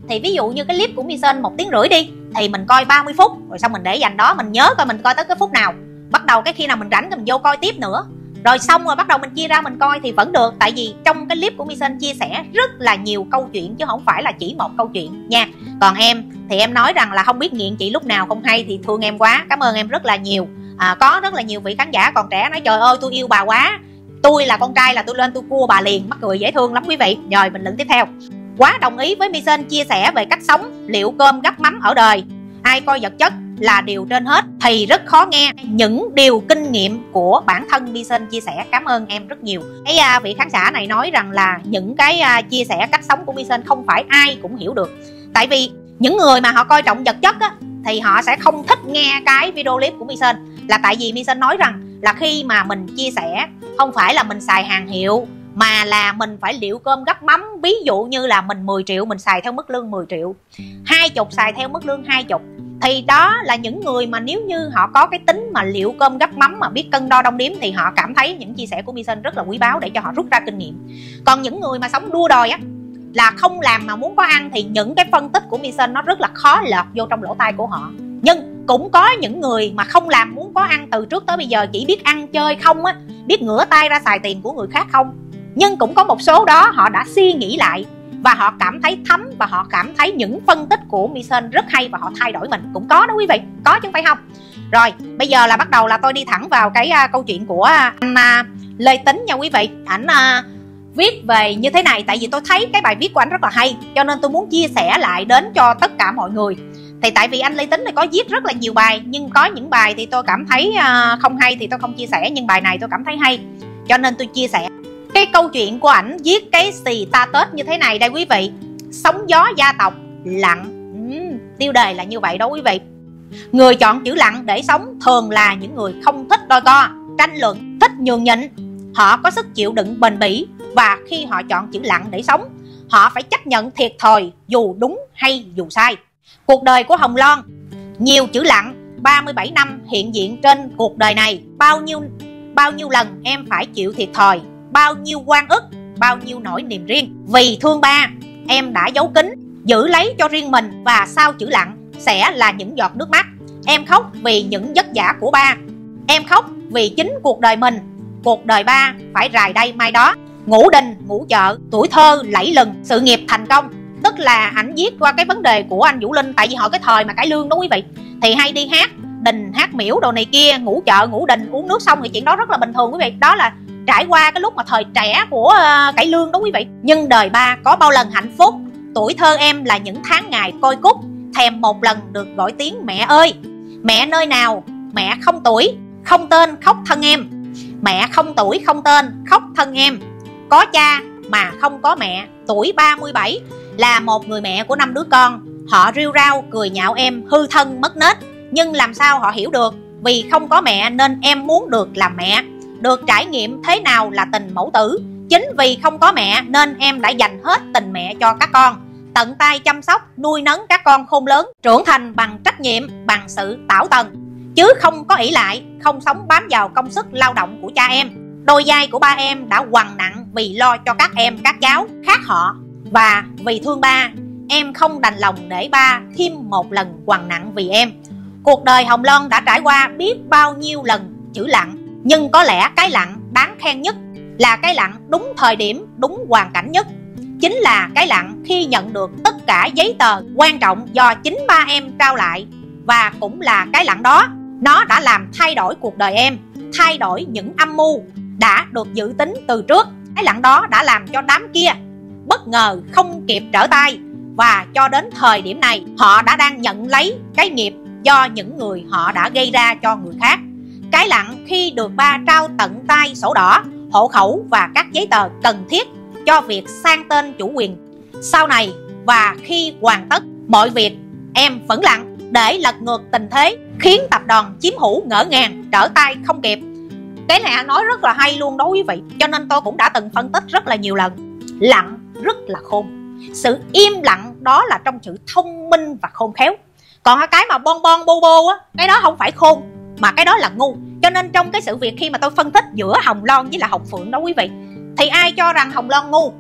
Thì ví dụ như cái clip của Mission một tiếng rưỡi đi, thì mình coi ba mươi phút, rồi xong mình để dành đó, mình nhớ coi mình coi tới cái phút nào. Bắt đầu cái khi nào mình rảnh thì mình vô coi tiếp nữa. Rồi xong rồi bắt đầu mình chia ra mình coi thì vẫn được. Tại vì trong cái clip của Mission chia sẻ rất là nhiều câu chuyện, chứ không phải là chỉ một câu chuyện nha. Còn em thì em nói rằng là không biết nghiện chị lúc nào không hay, thì thương em quá, cảm ơn em rất là nhiều. à, Có rất là nhiều vị khán giả còn trẻ nói trời ơi tôi yêu bà quá, tôi là con trai là tôi lên tôi cua bà liền, mắc cười dễ thương lắm quý vị. Rồi bình luận tiếp theo. Quá đồng ý với Mission chia sẻ về cách sống, liệu cơm gắp mắm ở đời, ai coi vật chất là điều trên hết thì rất khó nghe những điều kinh nghiệm của bản thân Mission chia sẻ. Cảm ơn em rất nhiều. Cái à, vị khán giả này nói rằng là những cái à, chia sẻ cách sống của Mission không phải ai cũng hiểu được. Tại vì những người mà họ coi trọng vật chất á, thì họ sẽ không thích nghe cái video clip của Mission. Là tại vì Mission nói rằng là khi mà mình chia sẻ không phải là mình xài hàng hiệu, mà là mình phải liệu cơm gắp mắm. Ví dụ như là mình mười triệu mình xài theo mức lương mười triệu, hai chục xài theo mức lương hai chục, thì đó là những người mà nếu như họ có cái tính mà liệu cơm gắp mắm, mà biết cân đo đong đếm, thì họ cảm thấy những chia sẻ của Mission rất là quý báu để cho họ rút ra kinh nghiệm. Còn những người mà sống đua đòi á, là không làm mà muốn có ăn, thì những cái phân tích của Mission nó rất là khó lọt vô trong lỗ tai của họ. Nhưng cũng có những người mà không làm muốn có ăn từ trước tới bây giờ, chỉ biết ăn chơi không á, biết ngửa tay ra xài tiền của người khác không. Nhưng cũng có một số đó họ đã suy nghĩ lại và họ cảm thấy thấm, và họ cảm thấy những phân tích của Mission rất hay và họ thay đổi mình. Cũng có đó quý vị, có chứ không phải không. Rồi bây giờ là bắt đầu là tôi đi thẳng vào cái uh, câu chuyện của anh uh, Lê Tính nha quý vị. Ảnh uh, viết về như thế này, tại vì tôi thấy cái bài viết của anh rất là hay, cho nên tôi muốn chia sẻ lại đến cho tất cả mọi người. Thì tại vì anh Lê Tính này có viết rất là nhiều bài, nhưng có những bài thì tôi cảm thấy uh, không hay thì tôi không chia sẻ, nhưng bài này tôi cảm thấy hay cho nên tôi chia sẻ. Cái câu chuyện của ảnh viết cái xì ta Tết như thế này đây quý vị. Sóng gió gia tộc lặng. uhm, Tiêu đề là như vậy đó quý vị. Người chọn chữ lặng để sống thường là những người không thích đôi co, tranh luận, thích nhường nhịn. Họ có sức chịu đựng bền bỉ, và khi họ chọn chữ lặng để sống, họ phải chấp nhận thiệt thòi dù đúng hay dù sai. Cuộc đời của Hồng Loan nhiều chữ lặng, ba mươi bảy năm hiện diện trên cuộc đời này. Bao nhiêu bao nhiêu lần em phải chịu thiệt thòi, bao nhiêu oan ức, bao nhiêu nỗi niềm riêng. Vì thương ba, em đã giấu kín, giữ lấy cho riêng mình, và sau chữ lặng sẽ là những giọt nước mắt. Em khóc vì những vất vả của ba, em khóc vì chính cuộc đời mình. Cuộc đời ba phải rài đây mai đó, ngủ đình ngủ chợ, tuổi thơ lẫy lừng, sự nghiệp thành công. Tức là ảnh viết qua cái vấn đề của anh Vũ Linh. Tại vì họ cái thời mà cải lương đó quý vị, thì hay đi hát đình hát miễu đồ này kia, ngủ chợ ngủ đình uống nước xong, thì chuyện đó rất là bình thường quý vị. Đó là trải qua cái lúc mà thời trẻ của uh, cải lương đó quý vị. Nhưng đời ba có bao lần hạnh phúc. Tuổi thơ em là những tháng ngày côi cút, thèm một lần được gọi tiếng mẹ ơi. Mẹ nơi nào, mẹ không tuổi không tên khóc thân em. Mẹ không tuổi không tên khóc thân em. Có cha mà không có mẹ. Tuổi ba mươi bảy là một người mẹ của năm đứa con. Họ rêu rao cười nhạo em hư thân mất nết, nhưng làm sao họ hiểu được, vì không có mẹ nên em muốn được làm mẹ, được trải nghiệm thế nào là tình mẫu tử. Chính vì không có mẹ nên em đã dành hết tình mẹ cho các con, tận tay chăm sóc nuôi nấng các con khôn lớn, trưởng thành bằng trách nhiệm, bằng sự tảo tần, chứ không có ỷ lại, không sống bám vào công sức lao động của cha em. Đôi vai của ba em đã quằn nặng vì lo cho các em các cháu khác họ, và vì thương ba, em không đành lòng để ba thêm một lần quằn nặng vì em. Cuộc đời Hồng Loan đã trải qua biết bao nhiêu lần chữ lặng, nhưng có lẽ cái lặng đáng khen nhất là cái lặng đúng thời điểm, đúng hoàn cảnh nhất. Chính là cái lặng khi nhận được tất cả giấy tờ quan trọng do chính ba em trao lại. Và cũng là cái lặng đó, nó đã làm thay đổi cuộc đời em, thay đổi những âm mưu đã được dự tính từ trước. Cái lặng đó đã làm cho đám kia bất ngờ không kịp trở tay, và cho đến thời điểm này họ đã đang nhận lấy cái nghiệp do những người họ đã gây ra cho người khác. Cái lặng khi được ba trao tận tay sổ đỏ, hộ khẩu và các giấy tờ cần thiết cho việc sang tên chủ quyền sau này. Và khi hoàn tất mọi việc, em vẫn lặng để lật ngược tình thế, khiến tập đoàn chiếm hữu ngỡ ngàng, trở tay không kịp. Cái này anh nói rất là hay luôn đó quý vị, cho nên tôi cũng đã từng phân tích rất là nhiều lần. Lặng rất là khôn. Sự im lặng đó là trong sự thông minh và khôn khéo. Còn cái mà bon bon bô bô á, cái đó không phải khôn, mà cái đó là ngu. Cho nên trong cái sự việc khi mà tôi phân tích giữa Hồng Loan với là Hồng Phượng đó quý vị, thì ai cho rằng Hồng Loan ngu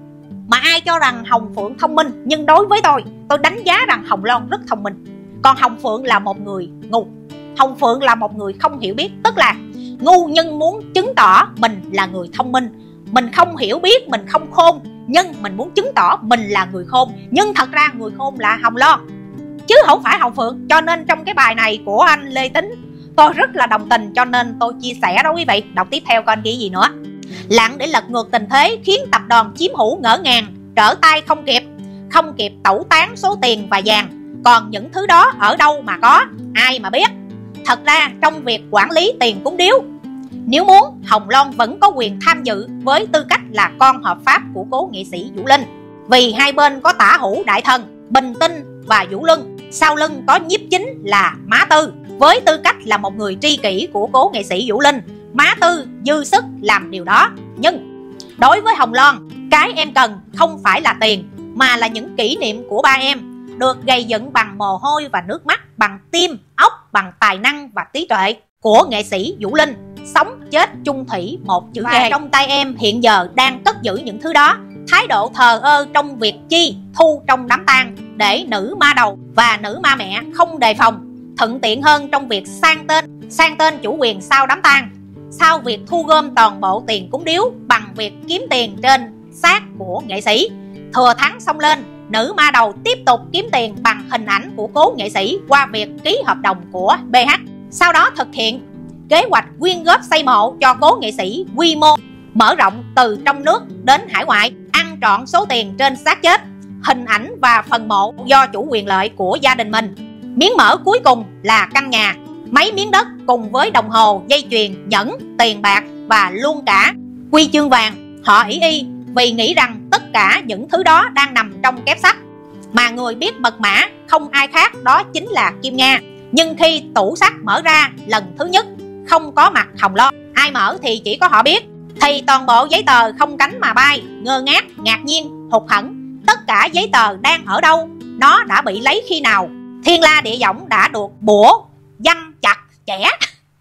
Mà ai cho rằng Hồng Phượng thông minh, nhưng đối với tôi, tôi đánh giá rằng Hồng Loan rất thông minh. Còn Hồng Phượng là một người ngu. Hồng Phượng là một người không hiểu biết. Tức là ngu nhưng muốn chứng tỏ mình là người thông minh. Mình không hiểu biết, mình không khôn, nhưng mình muốn chứng tỏ mình là người khôn. Nhưng thật ra người khôn là Hồng Loan, chứ không phải Hồng Phượng. Cho nên trong cái bài này của anh Lê Tính, tôi rất là đồng tình, cho nên tôi chia sẻ đó quý vị. Đọc tiếp theo coi anh ghi gì nữa. Lặng để lật ngược tình thế, khiến tập đoàn chiếm hữu ngỡ ngàng, trở tay không kịp. Không kịp tẩu tán số tiền và vàng. Còn những thứ đó ở đâu mà có, ai mà biết. Thật ra trong việc quản lý tiền cúng điếu, nếu muốn, Hồng Loan vẫn có quyền tham dự với tư cách là con hợp pháp của cố nghệ sĩ Vũ Linh. Vì hai bên có tả hữu đại thần Bình Tinh và Vũ Luân, sau lưng có nhiếp chính là Má Tư. Với tư cách là một người tri kỷ của cố nghệ sĩ Vũ Linh, Má Tư dư sức làm điều đó. Nhưng đối với Hồng Loan, cái em cần không phải là tiền, mà là những kỷ niệm của ba em, được gây dựng bằng mồ hôi và nước mắt, bằng tim, óc, bằng tài năng và trí tuệ của nghệ sĩ Vũ Linh. Sống chết chung thủy một chữ G. Trong tay em hiện giờ đang cất giữ những thứ đó. Thái độ thờ ơ trong việc chi thu trong đám tang, để nữ ma đầu và nữ ma mẹ không đề phòng, thuận tiện hơn trong việc sang tên sang tên chủ quyền sau đám tang. Sau việc thu gom toàn bộ tiền cúng điếu bằng việc kiếm tiền trên xác của nghệ sĩ, thừa thắng xông lên, nữ ma đầu tiếp tục kiếm tiền bằng hình ảnh của cố nghệ sĩ qua việc ký hợp đồng của bê hát. Sau đó thực hiện kế hoạch quyên góp xây mộ cho cố nghệ sĩ quy mô mở rộng từ trong nước đến hải ngoại, ăn trọn số tiền trên xác chết, hình ảnh và phần mộ do chủ quyền lợi của gia đình mình. Miếng mỡ cuối cùng là căn nhà, mấy miếng đất cùng với đồng hồ, dây chuyền, nhẫn, tiền bạc và luôn cả huy chương vàng. Họ ỷ y vì nghĩ rằng tất cả những thứ đó đang nằm trong kép sắt, mà người biết mật mã không ai khác đó chính là Kim Nga. Nhưng khi tủ sắt mở ra lần thứ nhất, không có mặt Hồng Loan. Ai mở thì chỉ có họ biết. Thì toàn bộ giấy tờ không cánh mà bay. Ngơ ngác, ngạc nhiên, hụt hẫng. Tất cả giấy tờ đang ở đâu? Nó đã bị lấy khi nào? Thiên la địa võng đã được bủa văng chặt chẽ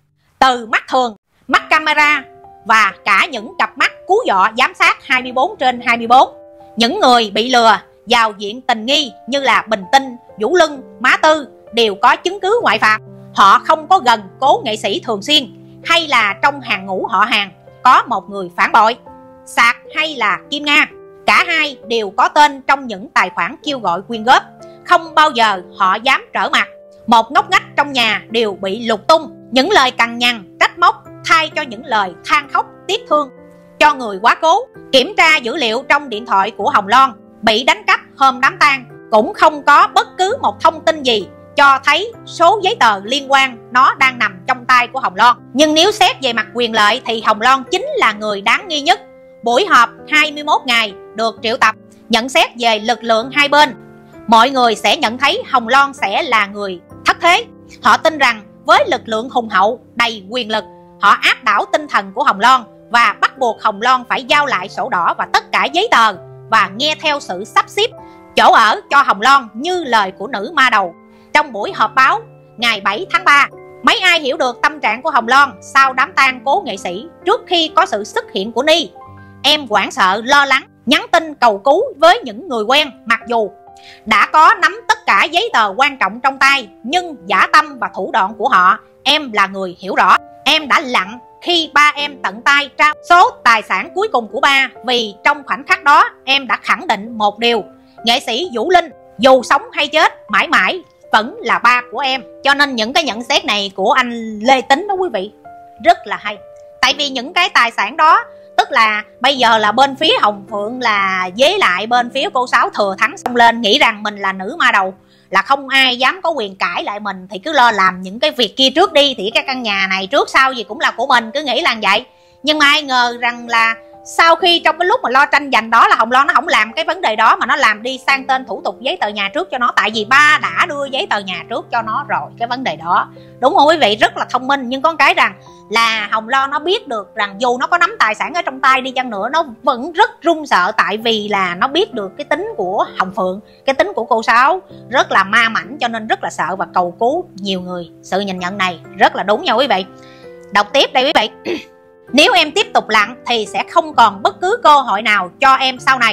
từ mắt thường, mắt camera và cả những cặp mắt cú dọ giám sát hai mươi bốn trên hai mươi bốn. Những người bị lừa vào diện tình nghi như là Bình Tinh, Vũ Luân, Má Tư đều có chứng cứ ngoại phạm. Họ không có gần cố nghệ sĩ thường xuyên, hay là trong hàng ngũ họ hàng có một người phản bội, Sạc hay là Kim Nga. Cả hai đều có tên trong những tài khoản kêu gọi quyên góp. Không bao giờ họ dám trở mặt. Một ngóc ngách trong nhà đều bị lục tung. Những lời cằn nhằn, trách móc thay cho những lời than khóc tiếc thương cho người quá cố. Kiểm tra dữ liệu trong điện thoại của Hồng Loan bị đánh cắp hôm đám tang, cũng không có bất cứ một thông tin gì cho thấy số giấy tờ liên quan nó đang nằm trong tay của Hồng Loan. Nhưng nếu xét về mặt quyền lợi thì Hồng Loan chính là người đáng nghi nhất. Buổi họp hai mươi mốt ngày được triệu tập nhận xét về lực lượng hai bên, mọi người sẽ nhận thấy Hồng Loan sẽ là người thất thế. Họ tin rằng với lực lượng hùng hậu đầy quyền lực, họ áp đảo tinh thần của Hồng Loan và bắt buộc Hồng Loan phải giao lại sổ đỏ và tất cả giấy tờ và nghe theo sự sắp xếp chỗ ở cho Hồng Loan như lời của nữ ma đầu. Trong buổi họp báo ngày bảy tháng ba, mấy ai hiểu được tâm trạng của Hồng Loan sau đám tang cố nghệ sĩ trước khi có sự xuất hiện của Ni. Em hoảng sợ, lo lắng, nhắn tin cầu cứu với những người quen. Mặc dù đã có nắm tất cả giấy tờ quan trọng trong tay, nhưng dã tâm và thủ đoạn của họ em là người hiểu rõ. Em đã lặng khi ba em tận tay trao số tài sản cuối cùng của ba, vì trong khoảnh khắc đó em đã khẳng định một điều: nghệ sĩ Vũ Linh dù sống hay chết mãi mãi vẫn là ba của em. Cho nên những cái nhận xét này của anh Lê Tính đó quý vị rất là hay. Tại vì những cái tài sản đó, tức là bây giờ là bên phía Hồng Phượng là với lại bên phía cô Sáu thừa thắng xông lên, nghĩ rằng mình là nữ ma đầu, là không ai dám có quyền cãi lại mình, thì cứ lo làm những cái việc kia trước đi, thì cái căn nhà này trước sau gì cũng là của mình, cứ nghĩ là vậy. Nhưng mà ai ngờ rằng là sau khi trong cái lúc mà lo tranh giành đó là Hồng Loan nó không làm cái vấn đề đó, mà nó làm đi sang tên thủ tục giấy tờ nhà trước cho nó. Tại vì ba đã đưa giấy tờ nhà trước cho nó rồi, cái vấn đề đó đúng không quý vị? Rất là thông minh. Nhưng con cái rằng là Hồng Loan nó biết được rằng dù nó có nắm tài sản ở trong tay đi chăng nữa, nó vẫn rất run sợ. Tại vì là nó biết được cái tính của Hồng Phượng, cái tính của cô Sáu rất là ma mảnh, cho nên rất là sợ và cầu cứu nhiều người. Sự nhìn nhận này rất là đúng nha quý vị. Đọc tiếp đây quý vị. Nếu em tiếp tục lặng thì sẽ không còn bất cứ cơ hội nào cho em sau này.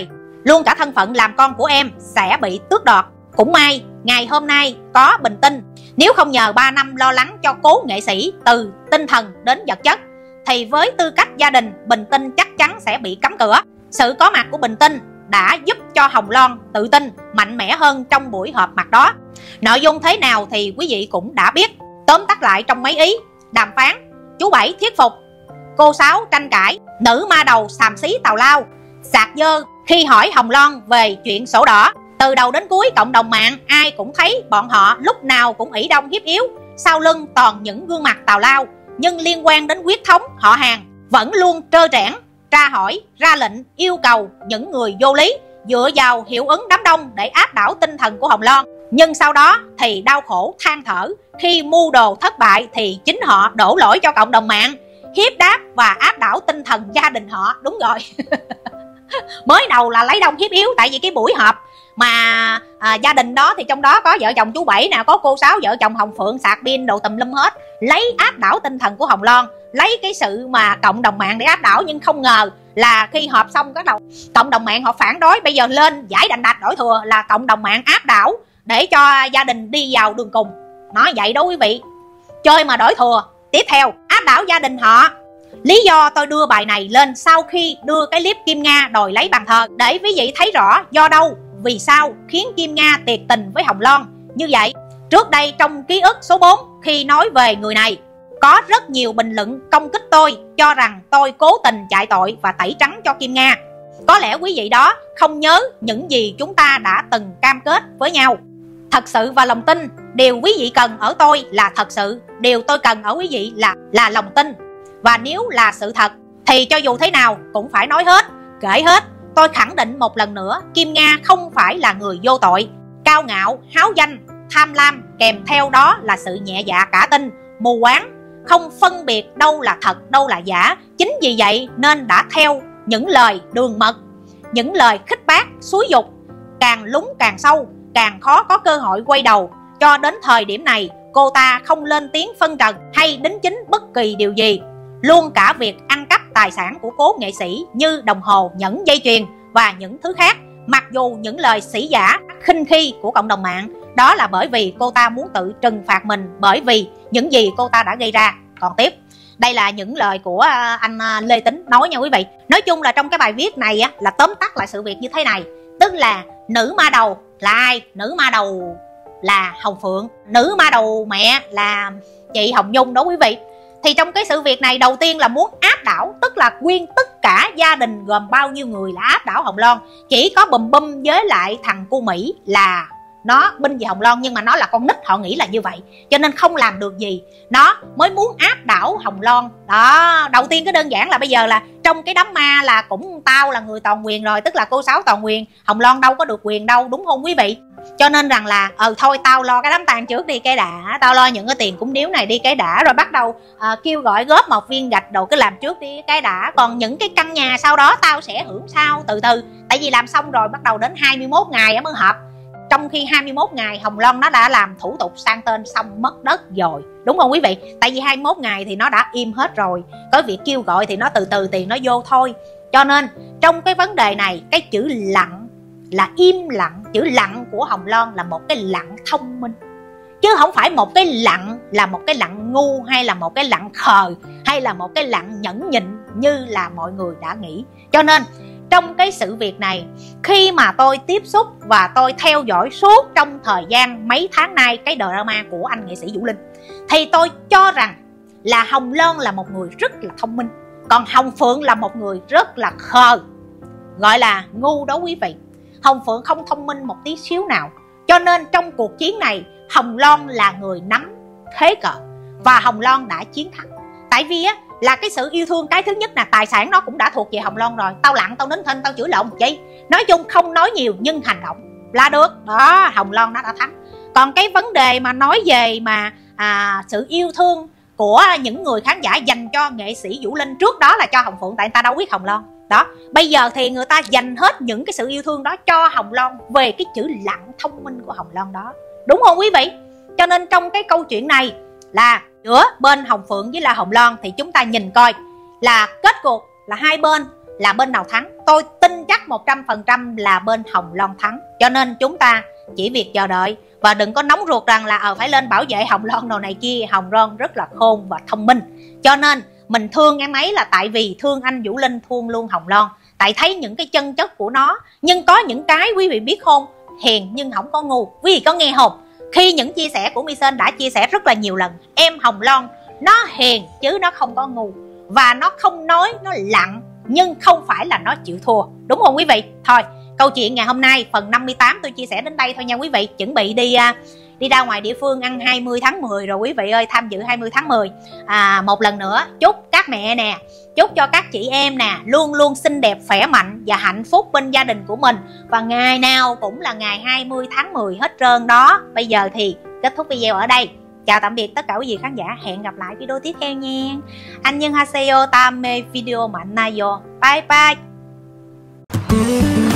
Luôn cả thân phận làm con của em sẽ bị tước đoạt. Cũng may ngày hôm nay có Bình Tinh. Nếu không nhờ ba năm lo lắng cho cố nghệ sĩ từ tinh thần đến vật chất, thì với tư cách gia đình, Bình Tinh chắc chắn sẽ bị cấm cửa. Sự có mặt của Bình Tinh đã giúp cho Hồng Loan tự tin, mạnh mẽ hơn trong buổi họp mặt đó. Nội dung thế nào thì quý vị cũng đã biết. Tóm tắt lại trong mấy ý: đàm phán, chú Bảy thuyết phục, cô Sáu tranh cãi, nữ ma đầu xàm xí tào lao, sạc dơ khi hỏi Hồng Loan về chuyện sổ đỏ. Từ đầu đến cuối cộng đồng mạng ai cũng thấy bọn họ lúc nào cũng ỷ đông hiếp yếu, sau lưng toàn những gương mặt tào lao, nhưng liên quan đến huyết thống họ hàng vẫn luôn trơ trẽn, tra hỏi, ra lệnh, yêu cầu những người vô lý, dựa vào hiệu ứng đám đông để áp đảo tinh thần của Hồng Loan. Nhưng sau đó thì đau khổ than thở, khi mưu đồ thất bại thì chính họ đổ lỗi cho cộng đồng mạng, hiếp đáp và áp đảo tinh thần gia đình họ. Đúng rồi. Mới đầu là lấy đông hiếp yếu, tại vì cái buổi họp mà à, gia đình đó thì trong đó có vợ chồng chú Bảy nào, có cô Sáu, vợ chồng Hồng Phượng sạc pin đồ tùm lum hết, lấy áp đảo tinh thần của Hồng Loan, lấy cái sự mà cộng đồng mạng để áp đảo. Nhưng không ngờ là khi họp xong các đầu cộng đồng mạng họ phản đối, bây giờ lên giải đành đạch đổi thừa là cộng đồng mạng áp đảo để cho gia đình đi vào đường cùng. Nói vậy đó quý vị, chơi mà đổi thừa. Tiếp theo, áp đảo gia đình họ. Lý do tôi đưa bài này lên sau khi đưa cái clip Kim Nga đòi lấy bàn thờ, để quý vị thấy rõ do đâu, vì sao khiến Kim Nga tuyệt tình với Hồng Loan như vậy. Trước đây trong ký ức số bốn, khi nói về người này, có rất nhiều bình luận công kích tôi, cho rằng tôi cố tình chạy tội và tẩy trắng cho Kim Nga. Có lẽ quý vị đó không nhớ những gì chúng ta đã từng cam kết với nhau. Thật sự và lòng tin, điều quý vị cần ở tôi là thật sự, điều tôi cần ở quý vị là là lòng tin. Và nếu là sự thật thì cho dù thế nào cũng phải nói hết, kể hết. Tôi khẳng định một lần nữa, Kim Nga không phải là người vô tội. Cao ngạo, háo danh, tham lam, kèm theo đó là sự nhẹ dạ cả tin, mù quáng, không phân biệt đâu là thật, đâu là giả. Chính vì vậy nên đã theo những lời đường mật, những lời khích bác, xúi dục, càng lún càng sâu, càng khó có cơ hội quay đầu. Cho đến thời điểm này, cô ta không lên tiếng phân trần hay đính chính bất kỳ điều gì. Luôn cả việc ăn cắp tài sản của cố nghệ sĩ như đồng hồ, nhẫn, dây chuyền và những thứ khác. Mặc dù những lời sỉ giả, khinh khi của cộng đồng mạng, đó là bởi vì cô ta muốn tự trừng phạt mình bởi vì những gì cô ta đã gây ra. Còn tiếp, đây là những lời của anh Lê Tính nói nha quý vị. Nói chung là trong cái bài viết này á, là tóm tắt lại sự việc như thế này. Tức là nữ ma đầu là ai? Nữ ma đầu là Hồng Phượng, nữ ma đầu mẹ là chị Hồng Nhung đó quý vị. Thì trong cái sự việc này, đầu tiên là muốn áp đảo, tức là quyên tất cả gia đình gồm bao nhiêu người là áp đảo Hồng Loan. Chỉ có bùm bum với lại thằng cu Mỹ là nó binh về Hồng Loan, nhưng mà nó là con nít, họ nghĩ là như vậy cho nên không làm được gì, nó mới muốn áp đảo Hồng Loan đó. Đầu tiên cái đơn giản là bây giờ là trong cái đám ma là cũng tao là người toàn quyền rồi, tức là cô Sáu toàn quyền, Hồng Loan đâu có được quyền đâu, đúng không quý vị? Cho nên rằng là ờ thôi tao lo cái đám tang trước đi cái đã, tao lo những cái tiền cúng điếu này đi cái đã, rồi bắt đầu uh, kêu gọi góp một viên gạch đồ cứ làm trước đi cái đã, còn những cái căn nhà sau đó tao sẽ hưởng sau từ từ. Tại vì làm xong rồi bắt đầu đến hai mươi mốt ngày mới hợp, trong khi hai mươi mốt ngày Hồng Loan nó đã làm thủ tục sang tên xong mất đất rồi, đúng không quý vị? Tại vì hai mươi mốt ngày thì nó đã im hết rồi, có việc kêu gọi thì nó từ từ tiền nó vô thôi. Cho nên trong cái vấn đề này, cái chữ lặng là im lặng, chữ lặng của Hồng Loan là một cái lặng thông minh, chứ không phải một cái lặng là một cái lặng ngu, hay là một cái lặng khờ, hay là một cái lặng nhẫn nhịn như là mọi người đã nghĩ. Cho nên trong cái sự việc này, khi mà tôi tiếp xúc và tôi theo dõi suốt trong thời gian mấy tháng nay cái drama của anh nghệ sĩ Vũ Linh, thì tôi cho rằng là Hồng Loan là một người rất là thông minh, còn Hồng Phượng là một người rất là khờ, gọi là ngu đó quý vị. Hồng Phượng không thông minh một tí xíu nào. Cho nên trong cuộc chiến này, Hồng Loan là người nắm thế cờ và Hồng Loan đã chiến thắng. Tại vì á, là cái sự yêu thương, cái thứ nhất là tài sản nó cũng đã thuộc về Hồng Loan rồi. Tao lặng, tao nín thinh, tao chửi lộn chi. Nói chung không nói nhiều nhưng hành động là được. Đó, Hồng Loan nó đã thắng. Còn cái vấn đề mà nói về mà à, sự yêu thương của những người khán giả dành cho nghệ sĩ Vũ Linh, trước đó là cho Hồng Phượng, tại người ta đâu biết Hồng Loan. Đó, bây giờ thì người ta dành hết những cái sự yêu thương đó cho Hồng Loan về cái chữ lặng thông minh của Hồng Loan đó, đúng không quý vị? Cho nên trong cái câu chuyện này là giữa bên Hồng Phượng với là Hồng Loan, thì chúng ta nhìn coi là kết cuộc là hai bên là bên nào thắng. tôi tin chắc một trăm phần trăm là bên Hồng Loan thắng. Cho nên chúng ta chỉ việc chờ đợi và đừng có nóng ruột rằng là ờ phải lên bảo vệ Hồng Loan đồ này kia. Hồng Loan rất là khôn và thông minh, cho nên mình thương em ấy là tại vì thương anh Vũ Linh, thương luôn Hồng Loan, tại thấy những cái chân chất của nó. Nhưng có những cái quý vị biết không, hiền nhưng không có ngu. Quý vị có nghe không? Khi những chia sẻ của Michelle đã chia sẻ rất là nhiều lần, em Hồng Loan nó hiền chứ nó không có ngu, và nó không nói, nó lặng nhưng không phải là nó chịu thua, đúng không quý vị? Thôi, câu chuyện ngày hôm nay phần năm mươi tám tôi chia sẻ đến đây thôi nha quý vị. Chuẩn bị đi đi ra ngoài địa phương ăn hai mươi tháng mười rồi quý vị ơi, tham dự hai mươi tháng mười. À, một lần nữa chúc các mẹ nè, chúc cho các chị em nè luôn luôn xinh đẹp, khỏe mạnh và hạnh phúc bên gia đình của mình. Và ngày nào cũng là ngày hai mươi tháng mười hết trơn đó. Bây giờ thì kết thúc video ở đây. Chào tạm biệt tất cả quý vị khán giả. Hẹn gặp lại video tiếp theo nha. Annyeonghaseyo, tame video mạnh nayo. Bye bye.